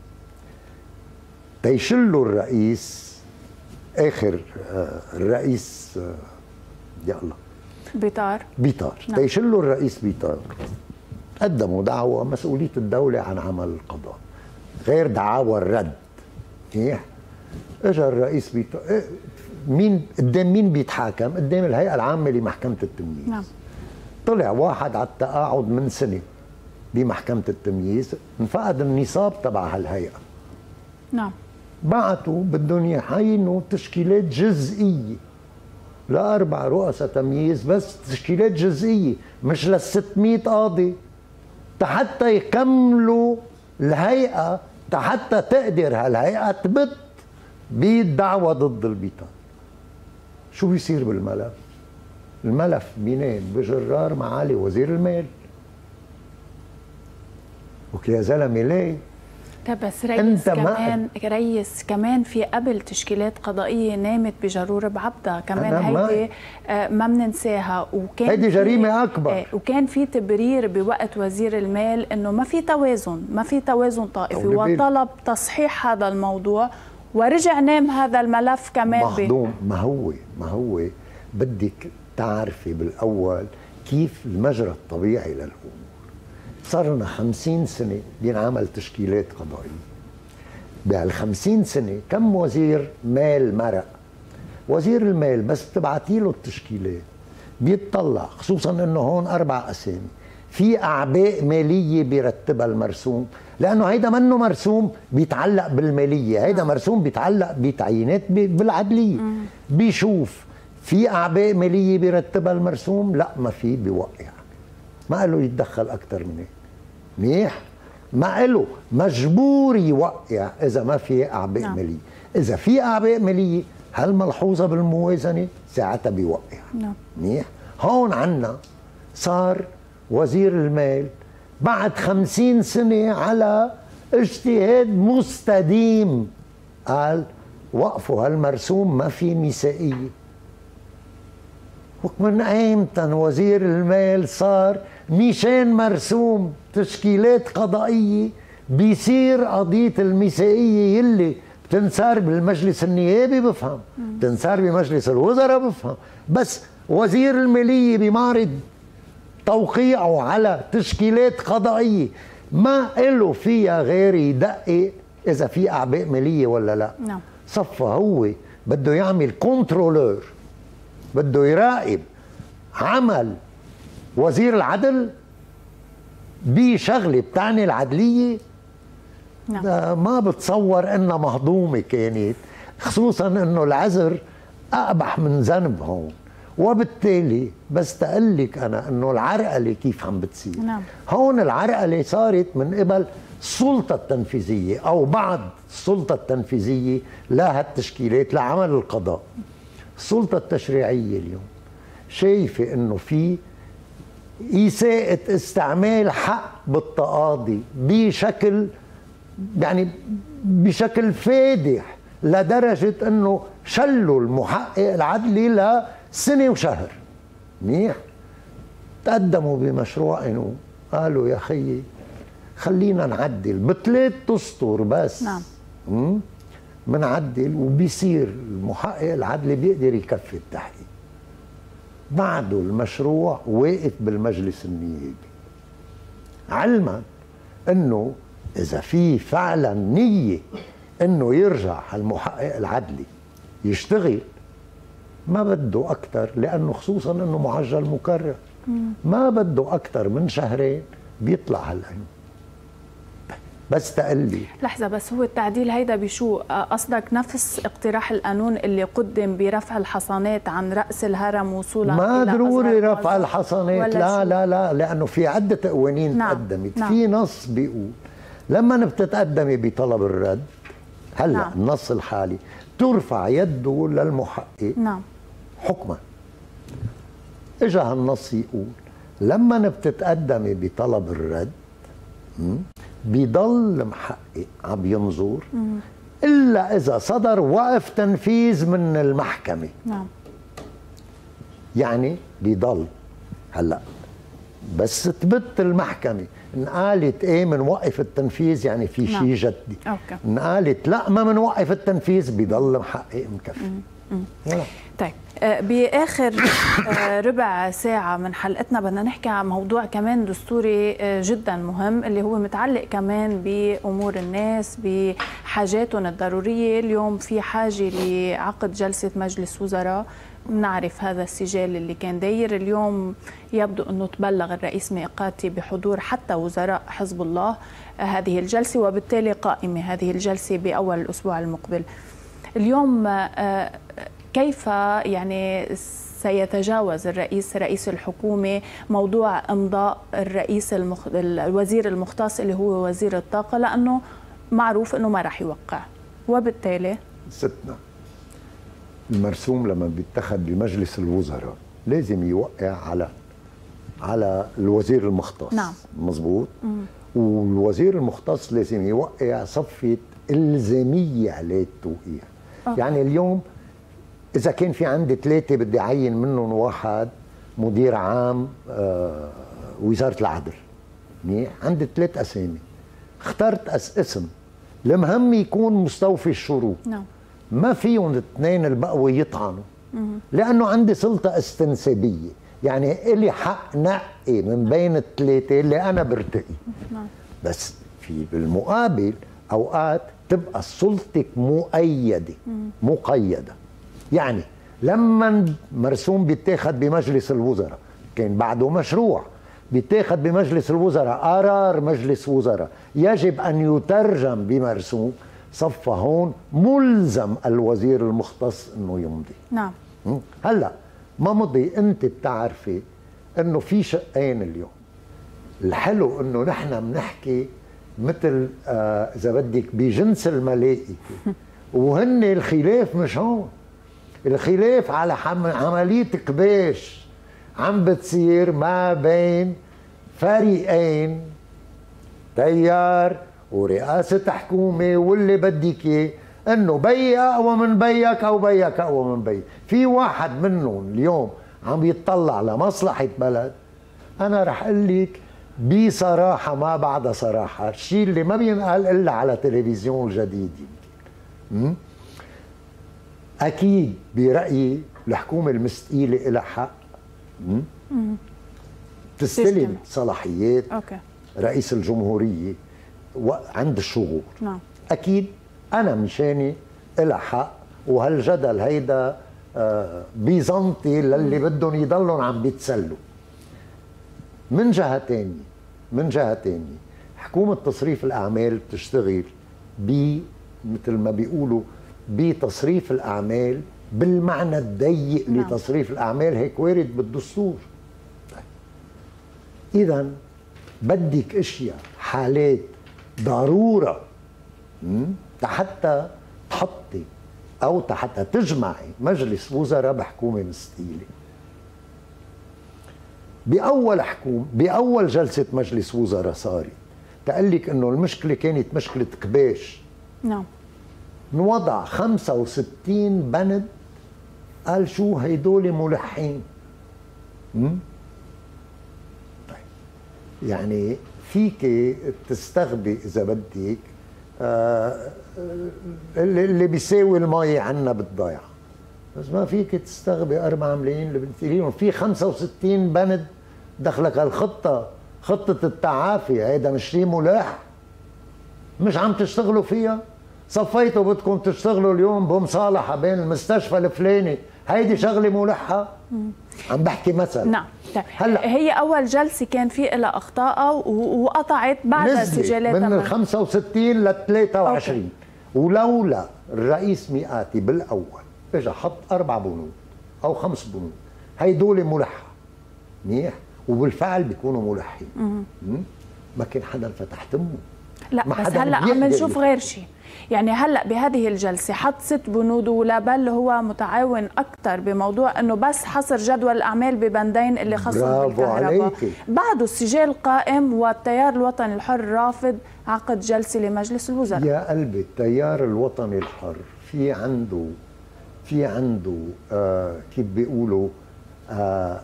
تيشلوا الرئيس آخر الرئيس يا الله بيطار بيطار نعم. تيشلوا الرئيس بيطار قدموا دعوة مسؤولية الدولة عن عمل القضاء غير دعاوى الرد. منيح. اجى الرئيس بيطار مين قدام مين بيتحاكم؟ قدام الهيئة العامة لمحكمة التمييز. نعم. طلع واحد على التقاعد من سنة بمحكمة التمييز، انفقد النصاب تبع هالهيئة. نعم. بعتوا بدهم يعينوا تشكيلات جزئية لأربع رؤساء تمييز، بس تشكيلات جزئية مش للستمية قاضي حتى يكملوا الهيئة، حتى تقدر هالهيئة تبت بالدعوة ضد البيطار. شو بيصير بالملف؟ الملف بينام بجرار معالي وزير المال. وك يا زلمه ليه؟ بس رئيس كمان رئيس كمان في قبل تشكيلات قضائيه نامت بجرور بعبدة كمان، هيدي ما بننساها، وكان هيدي جريمه اكبر. وكان في تبرير بوقت وزير المال انه ما في توازن، ما في توازن طائفي، وطلب تصحيح هذا الموضوع ورجع نام هذا الملف كمان مهضوم. ما هو ما هو بدك تعرفي بالاول كيف المجرى الطبيعي للامور. صار لنا خمسين سنة بينعمل تشكيلات قضائية. بهالخمسين سنة كم وزير مال مرق؟ وزير المال بس بتبعتي له التشكيلات بيتطلع، خصوصا انه هون اربع اسامي، في اعباء مالية بيرتبها المرسوم، لانه هيدا منه مرسوم بيتعلق بالمالية، هيدا مرسوم بيتعلق بتعيينات بالعدلية. بيشوف في اعباء مالية بيرتبها المرسوم، لا ما في، بيوقع. ما له يتدخل أكثر من هيك. منيح؟ ما له مجبور يوقع إذا ما في أعباء نعم. مالية. إذا في أعباء مالية هل ملحوظة بالموازنة ساعتها بيوقع. نعم. منيح؟ هون عنا صار وزير المال بعد خمسين سنة على اجتهاد مستديم قال وقفوا هالمرسوم ما في نسائية. ومن ايمتى وزير المال صار مشان مرسوم تشكيلات قضائيه بيصير قضيه المسائيه يلي بتنسار بالمجلس النيابي بفهم، بتنسار بمجلس الوزراء بفهم، بس وزير الماليه بمعرض توقيعه على تشكيلات قضائيه ما له فيها غير يدقق اذا في اعباء ماليه ولا لا. نعم. صفى هو بده يعمل كنترولور، بده يراقب عمل وزير العدل بشغله بتعني العدليه. نعم. ما بتصور انها مهضومه كانت، خصوصا انه العذر اقبح من ذنب هون. وبالتالي بس تقلك انا انه العرقله كيف عم بتصير. نعم. هون العرقله صارت من قبل السلطه التنفيذيه او بعض السلطه التنفيذيه لهالتشكيلات لعمل القضاء. السلطة التشريعية اليوم شايفة انه في إساءة استعمال حق بالتقاضي بشكل يعني بشكل فادح لدرجة انه شلوا المحقق العدلي لسنة وشهر. منيح؟ تقدموا بمشروع قانون قالوا يا خيي خلينا نعدل بثلاث اسطر بس. نعم. م? منعدل وبيصير المحقق العدلي بيقدر يكفي التحقيق. بعده المشروع واقف بالمجلس النيابي، علما انه اذا في فعلا نيه انه يرجع المحقق العدلي يشتغل ما بده اكثر، لانه خصوصا انه معجل مكرر ما بده اكثر من شهرين بيطلع هالقانون. بس تقلي لحظة، بس هو التعديل هيدا بشو؟ قصدك نفس اقتراح القانون اللي قدم برفع الحصانات عن رأس الهرم وصولا ما إلى ضروري رفع الحصانات، لا لا لا، لأنه في عدة قوانين نعم. تقدمت. نعم. في نص بيقول لما بتتقدمي بطلب الرد هلا نعم. النص الحالي ترفع يده للمحقق نعم حكما. اجى هالنص يقول لما بتتقدمي بطلب الرد بيضل محقق عم ينظر إلا إذا صدر وقف تنفيذ من المحكمة. نعم. يعني بيضل هلا بس تبت المحكمة إن قالت إيه منوقف التنفيذ يعني في نعم. شيء جدي. أوكي. إن قالت لا ما منوقف التنفيذ بيضل محقق مكفي. طيب بآخر ربع ساعة من حلقتنا بدنا نحكي عن موضوع كمان دستوري جدا مهم اللي هو متعلق كمان بأمور الناس بحاجاتهم الضرورية. اليوم في حاجة لعقد جلسة مجلس وزراء، بنعرف هذا السجال اللي كان داير اليوم، يبدو أنه تبلغ الرئيس ميقاتي بحضور حتى وزراء حزب الله هذه الجلسة، وبالتالي قائمة هذه الجلسة بأول الأسبوع المقبل. اليوم كيف يعني سيتجاوز الرئيس رئيس الحكومة موضوع إمضاء الرئيس المخ... الوزير المختص اللي هو وزير الطاقة، لأنه معروف أنه ما راح يوقع، وبالتالي ستنا المرسوم لما بيتخذ بمجلس الوزراء لازم يوقع على على الوزير المختص. نعم. مزبوط. والوزير المختص لازم يوقع صفة إلزامية عليه التوقيع. يعني اليوم إذا كان في عندي ثلاثة بدي أعين منهم واحد مدير عام آه وزارة العدل، منيح، عندي ثلاث أسامي، اخترت أس اسم المهم يكون مستوفي الشروط. نعم. ما فيهم الاثنين البقوة يطعنوا، لأنه عندي سلطة استنسابية، يعني إلي حق نقي من بين الثلاثة اللي أنا برتقي. نعم. بس في بالمقابل أوقات تبقى سلطتك مؤيدة مقيدة. يعني لما مرسوم بيتاخد بمجلس الوزراء كان بعده مشروع بيتاخد بمجلس الوزراء قرار مجلس وزراء يجب أن يترجم بمرسوم، صفى هون ملزم الوزير المختص انه يمضي. نعم. هلا ما مضي، انت بتعرفي انه في شقين اليوم. الحلو انه نحن بنحكي مثل آه اذا بدك بجنس الملائكه وهن الخلاف مش هون، الخلاف على عمليه كباش عم بتصير ما بين فريقين، تيار ورئاسة حكومة واللي بدك اياه، انه بي اقوى من بيك او بيك اقوى من بيك. في واحد منهم اليوم عم يتطلع لمصلحة بلد، انا رح اقول لك بصراحة ما بعد صراحة، الشيء اللي ما بينقال الا على تلفزيون الجديد يمكن. اكيد برأيي الحكومة المستقيلة لها حق تستلم صلاحيات أوكي. رئيس الجمهورية عند الشغور. نعم. أكيد أنا مشاني إلها حق، وهالجدل هيدا آه بيزنطي للي بدهم يضلون عم بيتسلوا. من جهة تانية من جهة تانية حكومة تصريف الأعمال بتشتغل ب مثل ما بيقولوا بتصريف الأعمال بالمعنى الضيق. نعم. لتصريف الأعمال هيك وارد بالدستور. إذا بدك اشياء حالات ضروره حتى تحطي او حتى تجمعي مجلس وزراء بحكومه مستقيله. باول حكومه باول جلسه مجلس وزراء صارت تقول لك انه المشكله كانت مشكله كباش. نعم. نوضع خمسة وستين بند، قال شو هيدول ملحين. يعني فيك تستغبي اذا بدك آه اللي بيساوي المي عنا بالضيعه، بس ما فيك تستغبي أربعة ملايين اللي بنثيريهم. في خمسة وستين بند دخلك هالخطه، خطه التعافي، هيدا مش شيء ملح؟ مش عم تشتغلوا فيها؟ صفيتوا بدكم تشتغلوا اليوم بمصالحه بين المستشفى الفلاني، هيدي شغله ملحه؟ عم بحكي مثلا. نعم. هلا هي اول جلسه كان في لها اخطاء وقطعت بعد سجلات من ال خمسة وستين ل ثلاثة وعشرين. أوكي. ولولا الرئيس مئاتي بالاول اجى حط اربع بنود او خمس بنود، هيدول ملحه منيح وبالفعل بيكونوا ملحين، ما كان حدا فتح تمه. لا بس هلا عم نشوف غير شيء. يعني هلا بهذه الجلسه حط ست بنود، ولا بل هو متعاون اكثر بموضوع انه بس حصر جدول الاعمال ببندين اللي خاصين بالكهرباء. بعده السجال قائم والتيار الوطني الحر رافض عقد جلسه لمجلس الوزراء. يا قلبي التيار الوطني الحر في عنده في عنده آه كيف بيقولوا آه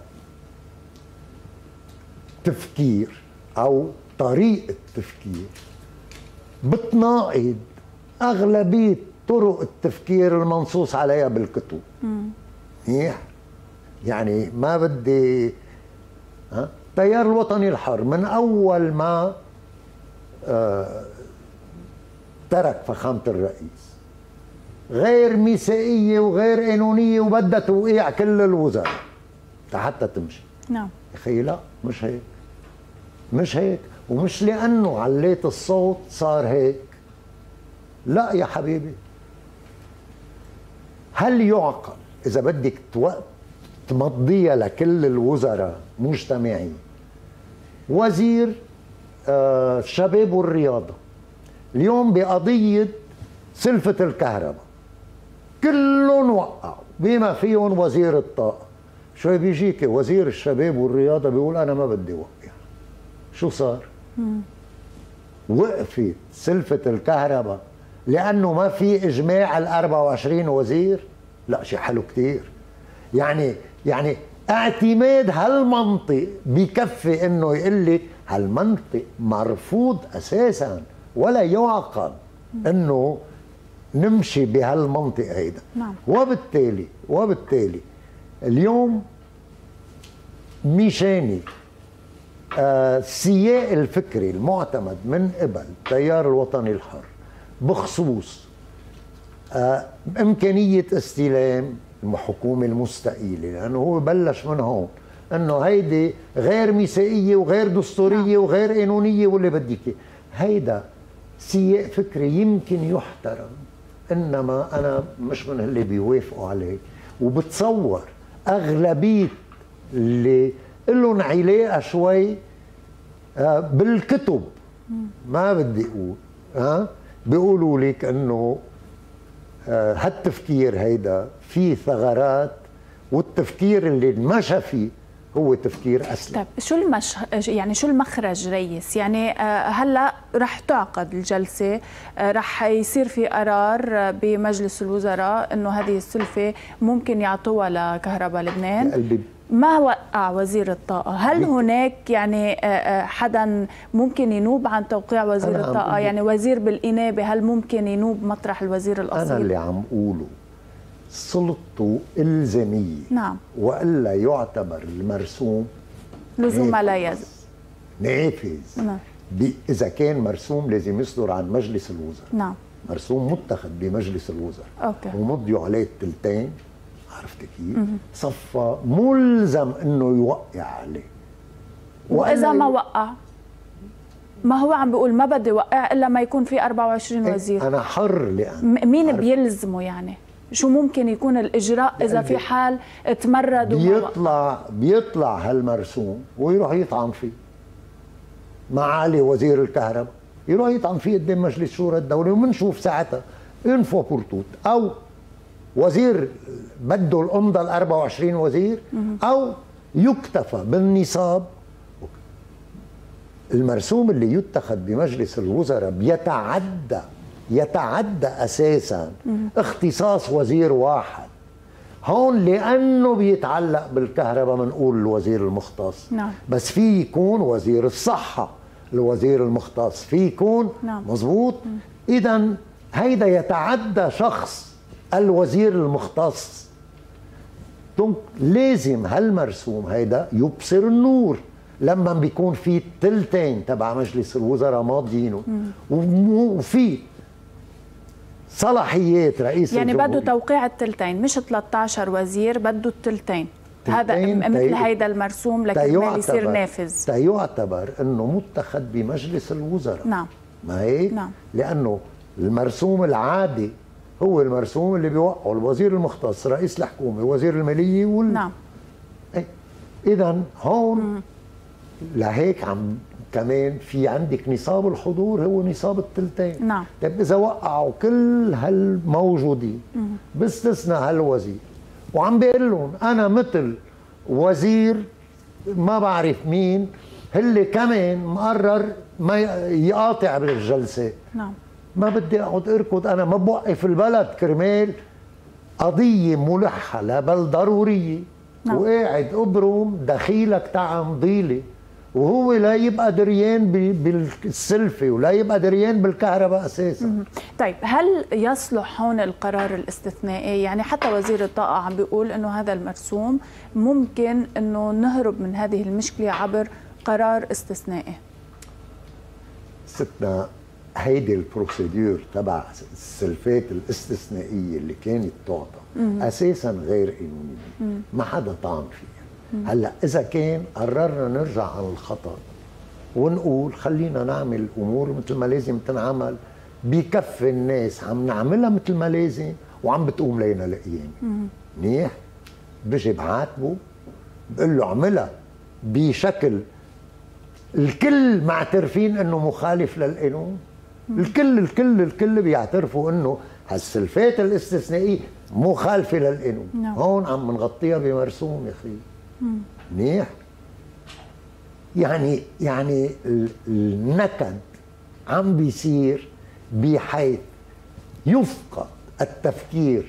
تفكير او طريقه تفكير بتناقض أغلبية طرق التفكير المنصوص عليها بالكتب. منيح؟ يعني ما بدي ها التيار الوطني الحر من أول ما آه ترك فخامة الرئيس غير ميثاقية وغير قانونية وبدها توقيع كل الوزراء حتى تمشي. نعم. يا أخي لا، مش هيك مش هيك، ومش لأنه عليت الصوت صار هيك. لا يا حبيبي، هل يعقل إذا بدك تمضيها لكل الوزراء مجتمعين وزير آه الشباب والرياضة اليوم بقضية سلفة الكهرباء كلهم وقعوا بما فيهم وزير الطاقة، شوي بيجيك وزير الشباب والرياضة بيقول أنا ما بدي وقع. شو صار؟ مم. وقفت سلفة الكهرباء لأنه ما في إجماع ال أربعة وعشرين وزير؟ لا، شيء حلو كتير. يعني يعني اعتماد هالمنطق بكفي انه يقول لك هالمنطق مرفوض اساسا، ولا يعقل انه نمشي بهالمنطق هيدا. نعم. وبالتالي وبالتالي اليوم ميشاني آه السياق الفكري المعتمد من قبل التيار الوطني الحر بخصوص آه امكانيه استلام الحكومه المستقيله، لانه هو بلش من هون انه هيدي غير ميثاقيه وغير دستوريه وغير قانونيه واللي بدك اياه. هيدا سياق فكري يمكن يحترم، انما انا مش من اللي بيوافقوا عليه، وبتصور اغلبيه اللي لهم علاقه شوي بالكتب ما بدي اقول ها بيقولوا لك انه هالتفكير هيدا فيه ثغرات، والتفكير اللي انمشى فيه هو تفكير اسلم. طيب شو المش يعني شو المخرج ريس؟ يعني هلا رح تعقد الجلسه، رح يصير في قرار بمجلس الوزراء انه هذه السلفه ممكن يعطوها لكهرباء لبنان. قلبي ما وقع وزير الطاقة، هل هناك يعني حدا ممكن ينوب عن توقيع وزير الطاقة؟ يعني وزير بالإنابة هل ممكن ينوب مطرح الوزير الأصيل؟ أنا اللي عم قوله سلطته إلزامية. نعم. وإلا يعتبر المرسوم لزوم لا يزال نافذ. نعم. إذا كان مرسوم لازم يصدر عن مجلس الوزراء. نعم. مرسوم متخذ بمجلس الوزراء. أوكي. ومضيوا عليه التلتين، عرفت كيف؟ صفى ملزم انه يوقع عليه. واذا ما وقع، ما هو عم بيقول ما بدي وقع الا ما يكون في أربعة وعشرين وزير. انا حر. لان مين بيلزمه؟ يعني شو ممكن يكون الاجراء اذا في حال تمرد وما بيطلع بيطلع هالمرسوم ويروح يطعن فيه معالي وزير الكهرباء، يروح يطعن فيه قدام مجلس شورى الدوله، وبنشوف ساعتها انفو بورتوت او وزير بده الأمضة ال أربعة وعشرين وزير، أو يكتفى بالنصاب. المرسوم اللي يتخذ بمجلس الوزراء بيتعدى يتعدى أساسا اختصاص وزير واحد. هون لأنه بيتعلق بالكهرباء بنقول الوزير المختص. نعم. بس في يكون وزير الصحة الوزير المختص، في يكون. نعم. مزبوط. إذا هيدا يتعدى شخص الوزير المختص. دونك لازم هالمرسوم هيدا يبصر النور لما بيكون في التلتين تبع مجلس الوزراء ماضيينه، وفي صلاحيات رئيس يعني الجمهورية. بده توقيع التلتين، مش ثلاثة عشر وزير، بده التلتين. هذا مثل هيدا المرسوم لكرمال يصير نافذ. تيعتبر انه متخذ بمجلس الوزراء. نعم. ما هيك؟ نعم. لانه المرسوم العادي هو المرسوم اللي بيوقعه الوزير المختص، رئيس الحكومه، وزير الماليه وال... نعم. اذا هون مم. لهيك عم كمان في عندك نصاب الحضور هو نصاب التلتين. نعم. طيب اذا وقعوا كل هالموجودين باستثناء هالوزير، وعم بيقول لهم انا مثل وزير ما بعرف مين اللي كمان مقرر ما يقاطع بالجلسه. نعم. ما بدي اقعد اركض، انا ما بوقف البلد كرمال قضيه ملحه لا بل ضروريه. نعم. وقاعد ابرم دخيلك تعم ضيلي، وهو لا يبقى دريان بالسلفه ولا يبقى دريان بالكهرباء اساسا. طيب هل يصلح هون القرار الاستثنائي؟ يعني حتى وزير الطاقه عم بيقول انه هذا المرسوم ممكن انه نهرب من هذه المشكله عبر قرار استثنائي. ستنا هيدي البروسيدور تبع السلفات الاستثنائيه اللي كانت تعطى اساسا غير قانونيه، ما حدا طعن فيها. هلا اذا كان قررنا نرجع عن الخطا ونقول خلينا نعمل الامور مثل ما لازم تنعمل، بكفي الناس عم نعملها مثل ما لازم وعم بتقوم لينا القيامه. منيح، بجي بعاتبه بقول له اعملها بشكل الكل معترفين انه مخالف للقانون. الكل الكل الكل بيعترفوا انه هالسلفات الاستثنائيه مخالفه للقانون. نعم. هون عم نغطيها بمرسوم يا اخي. منيح. يعني يعني النكد عم بيصير بحيث يفقد التفكير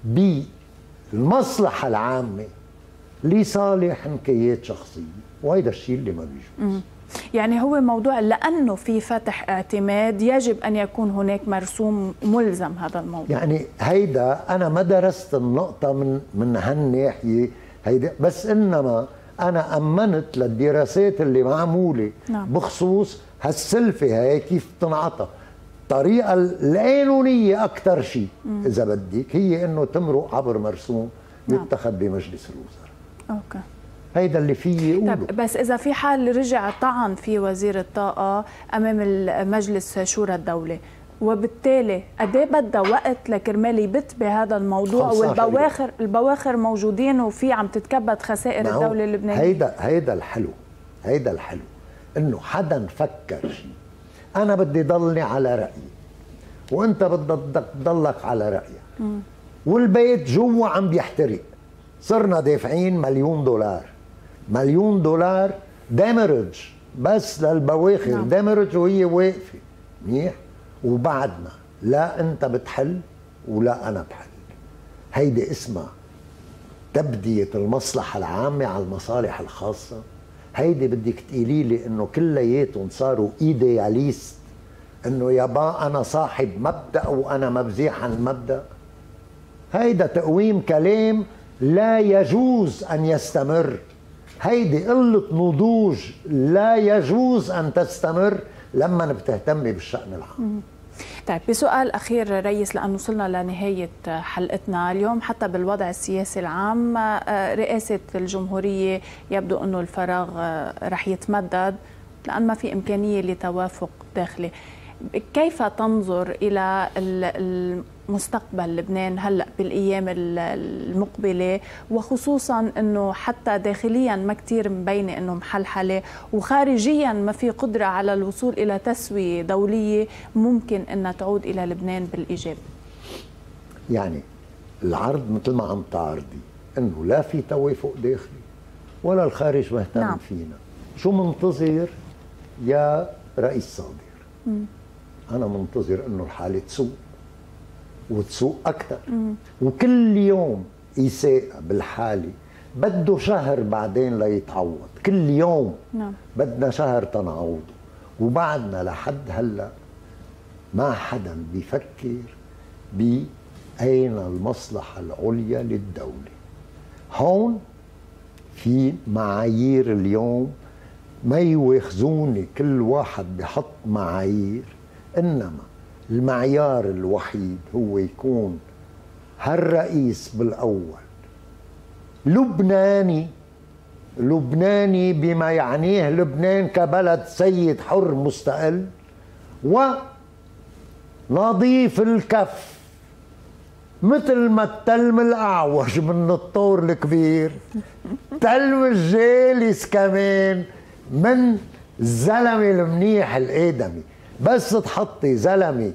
بالمصلحة العامة لصالح نكايات شخصية، وهيدا الشيء اللي ما بيجوز. يعني هو موضوع لأنه في فتح اعتماد يجب أن يكون هناك مرسوم ملزم هذا الموضوع. يعني هيدا أنا ما درست النقطة من من هالناحية هيدا، بس إنما أنا أمنت للدراسات اللي معمولة نعم. بخصوص هالسلفة هي كيف تنعطى. الطريقة القانونية أكثر شيء إذا بدك هي إنه تمرق عبر مرسوم نعم. يتخذ بمجلس الوزراء. أوكي. هيدا اللي فيه يقوله. طب بس إذا في حال رجع طعن في وزير الطاقة أمام مجلس شورى الدولة، وبالتالي قد ايه بدها وقت لكرمال يبت بهذا الموضوع، والبواخر البواخر موجودين وفي عم تتكبد خسائر الدولة اللبنانية. هيدا هيدا الحلو، هيدا الحلو إنه حدا فكر شيء. أنا بدي ضلني على رأيي وأنت بدك تضلك على رأيك، م. والبيت جوا عم بيحترق، صرنا دافعين مليون دولار مليون دولار دامرج بس للبواخر نعم. دامرج وهي واقفة منيح، وبعدنا لا أنت بتحل ولا أنا بحل. هيدي اسمها تبدية المصلحة العامة على المصالح الخاصة. هيدي بدك تقولي لي انه كلياتهم صاروا ايدياليست، انه يابا انا صاحب مبدأ وانا مبزيح عن المبدأ. هيدا تقويم كلام لا يجوز ان يستمر. هيدي قلة نضوج لا يجوز ان تستمر لما بتهتمي بالشأن العام. طيب بسؤال أخير رئيس، لأنه وصلنا لنهاية حلقتنا اليوم، حتى بالوضع السياسي العام رئاسة الجمهورية يبدو أنه الفراغ رح يتمدد لأن ما في إمكانية لتوافق داخلي. كيف تنظر إلى مستقبل لبنان هلأ بالأيام المقبلة، وخصوصا أنه حتى داخليا ما كتير مبينة أنه محلحلة، وخارجيا ما في قدرة على الوصول إلى تسوية دولية ممكن أنها تعود إلى لبنان بالإيجاب؟ يعني العرض مثل ما عم تعرضي أنه لا في توافق داخلي ولا الخارج مهتم نعم. فينا. شو منتظر يا رئيس صادر؟ م. أنا منتظر أنه الحالة تسوء وتسوء أكثر، وكل يوم إساءة بالحالة بده شهر بعدين ليتعوض. كل يوم نعم. بدنا شهر تنعوضه، وبعدنا لحد هلا ما حدا بيفكر بأين المصلحة العليا للدولة. هون في معايير اليوم ما يواخذوني، كل واحد بحط معايير، إنما المعيار الوحيد هو يكون هالرئيس بالأول لبناني، لبناني بما يعنيه لبنان كبلد سيد حر مستقل ونظيف الكف، مثل ما التلم الأعوج من الطور الكبير تلم الجالس كمان من الزلمة المنيح الآدمي. بس تحطي زلمه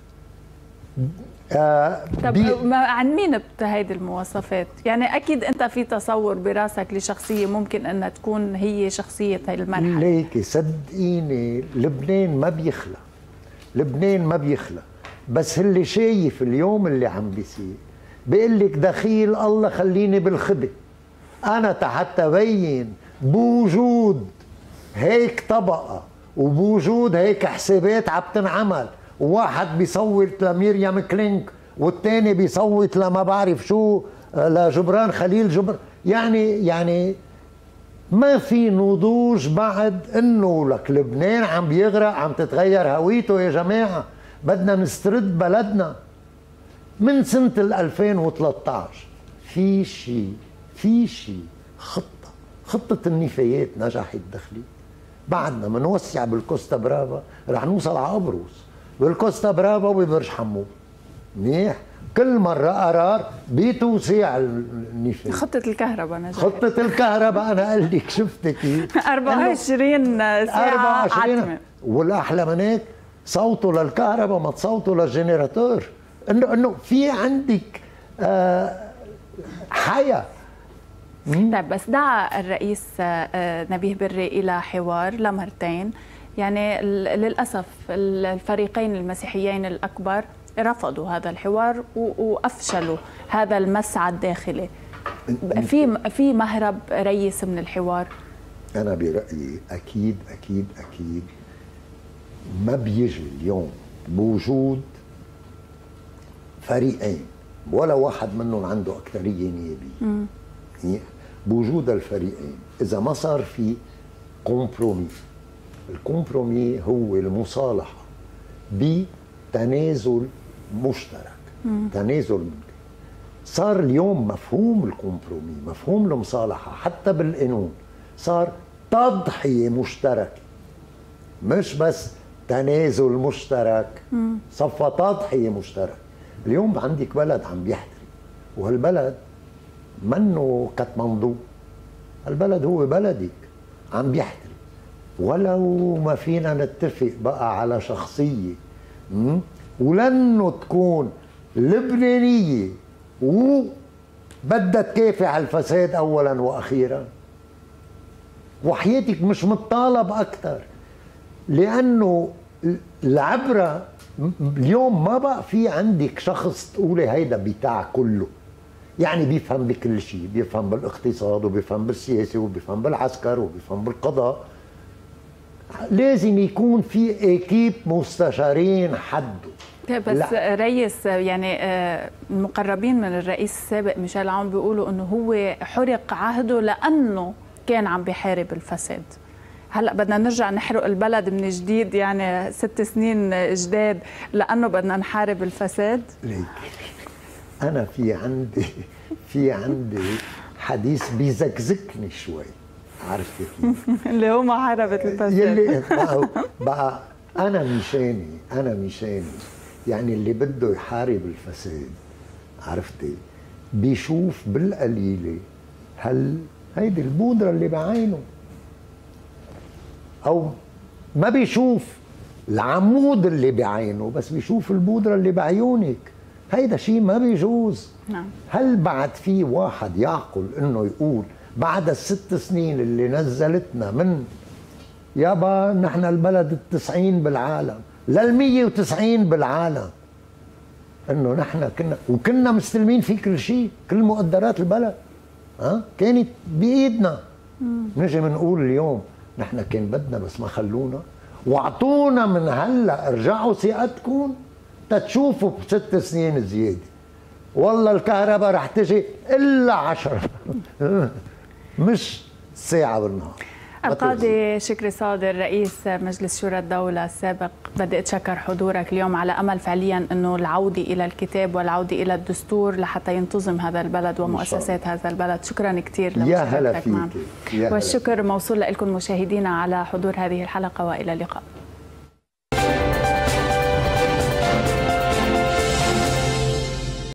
آه طب عن مين بهيدي المواصفات؟ يعني اكيد انت في تصور براسك لشخصيه ممكن انها تكون هي شخصيه هي المرحله. ليكي صدقيني لبنان ما بيخلى، لبنان ما بيخلى، بس اللي شايف اليوم اللي عم بيصير بيقول لك دخيل الله خليني بالخبي. انا تحت بين بوجود هيك طبقه وبوجود هيك حسابات عم تنعمل، وواحد بيصوت لميريام كلينك والثاني بيصوت لما بعرف شو لجبران خليل جبران، يعني يعني ما في نضوج بعد. انه لك لبنان عم بيغرق، عم تتغير هويته يا جماعه، بدنا نسترد بلدنا. من سنه ألفين وثلاثة عشر في شيء في شيء خطه خطه النفايات نجحت داخلي. بعدنا منوسع بالكوستا برافا رح نوصل على قبرص، بالكوستا برافا وببرج حمو منيح. كل مرة قرار بتوسيع النفايات. خطة الكهرباء نجحت. خطة الكهرباء أنا قال لك شفتك أربعة وعشرين ساعة عتمة. والأحلى من هيك صوتوا للكهرباء ما تصوتوا للجنراتور. إنه إنه في عندك آه حياة. طيب بس دعا الرئيس نبيه بري إلى حوار لمرتين، يعني للأسف الفريقين المسيحيين الأكبر رفضوا هذا الحوار وأفشلوا هذا المسعى الداخلي. في في مهرب ريس من الحوار؟ أنا برأيي أكيد أكيد أكيد ما بيجي اليوم بوجود فريقين ولا واحد منهم عنده أكثرية نيابية. يعني بوجود الفريقين إذا ما صار في كومبرومي، الكومبرومي هو المصالحة بتنازل مشترك، مم. تنازل ممكن. صار اليوم مفهوم الكومبرومي، مفهوم المصالحة حتى بالقانون صار تضحية مشتركة، مش بس تنازل مشترك، صفى تضحية مشترك. اليوم عندك بلد عم بيحترم، وهالبلد منه كتمنضو، البلد هو بلدك عم بيحترم، ولو ما فينا نتفق بقى على شخصية ولنه تكون لبنانية وبدها تكافح الفساد أولا وأخيرا، وحياتك مش مطالب أكثر، لأنه العبرة اليوم ما بقى في عندك شخص تقولي هيدا بتاع كله، يعني بيفهم بكل شيء، بيفهم بالاقتصاد وبيفهم بالسياسة وبيفهم بالعسكر وبيفهم بالقضاء. لازم يكون في اكيب مستشارين حده. بس لا. رئيس يعني المقربين من الرئيس السابق ميشيل عون بيقولوا انه هو حرق عهده لانه كان عم بيحارب الفساد. هلا بدنا نرجع نحرق البلد من جديد، يعني ست سنين جداد لانه بدنا نحارب الفساد؟ ليك انا في عندي في عندي حديث بيزكزكني شوي، عرفتي كيف؟ اللي هو محاربة الفساد. يلي بقى, بقى انا مشاني انا مشاني يعني اللي بده يحارب الفساد، عرفتي، بيشوف بالقليله هل هيدي البودره اللي بعينه، او ما بيشوف العمود اللي بعينه بس بيشوف البودره اللي بعيونك. هيدا شيء ما بيجوز. نعم. هل بعد في واحد يعقل انه يقول بعد الست سنين اللي نزلتنا من يابا نحن البلد التسعين بالعالم للمية وتسعين بالعالم، انه نحن كنا وكنا مستلمين في كل شيء، كل مقدرات البلد ها كانت بايدنا، نجي بنقول اليوم نحن كان بدنا بس ما خلونا واعطونا من هلا، ارجعوا ثقتكم تتشوفوا بست سنين زياده، والله الكهرباء رح تجي الا عشرة مش ساعه بالنهار. القاضي شكري صادر رئيس مجلس شورى الدولة السابق، بدي اتشكر حضورك اليوم على امل فعليا انه العودة الى الكتاب والعودة الى الدستور لحتى ينتظم هذا البلد ومؤسسات هذا البلد. شكرا كثير لمشاركتك معنا، والشكر موصول لكم مشاهدينا على حضور هذه الحلقة، والى اللقاء.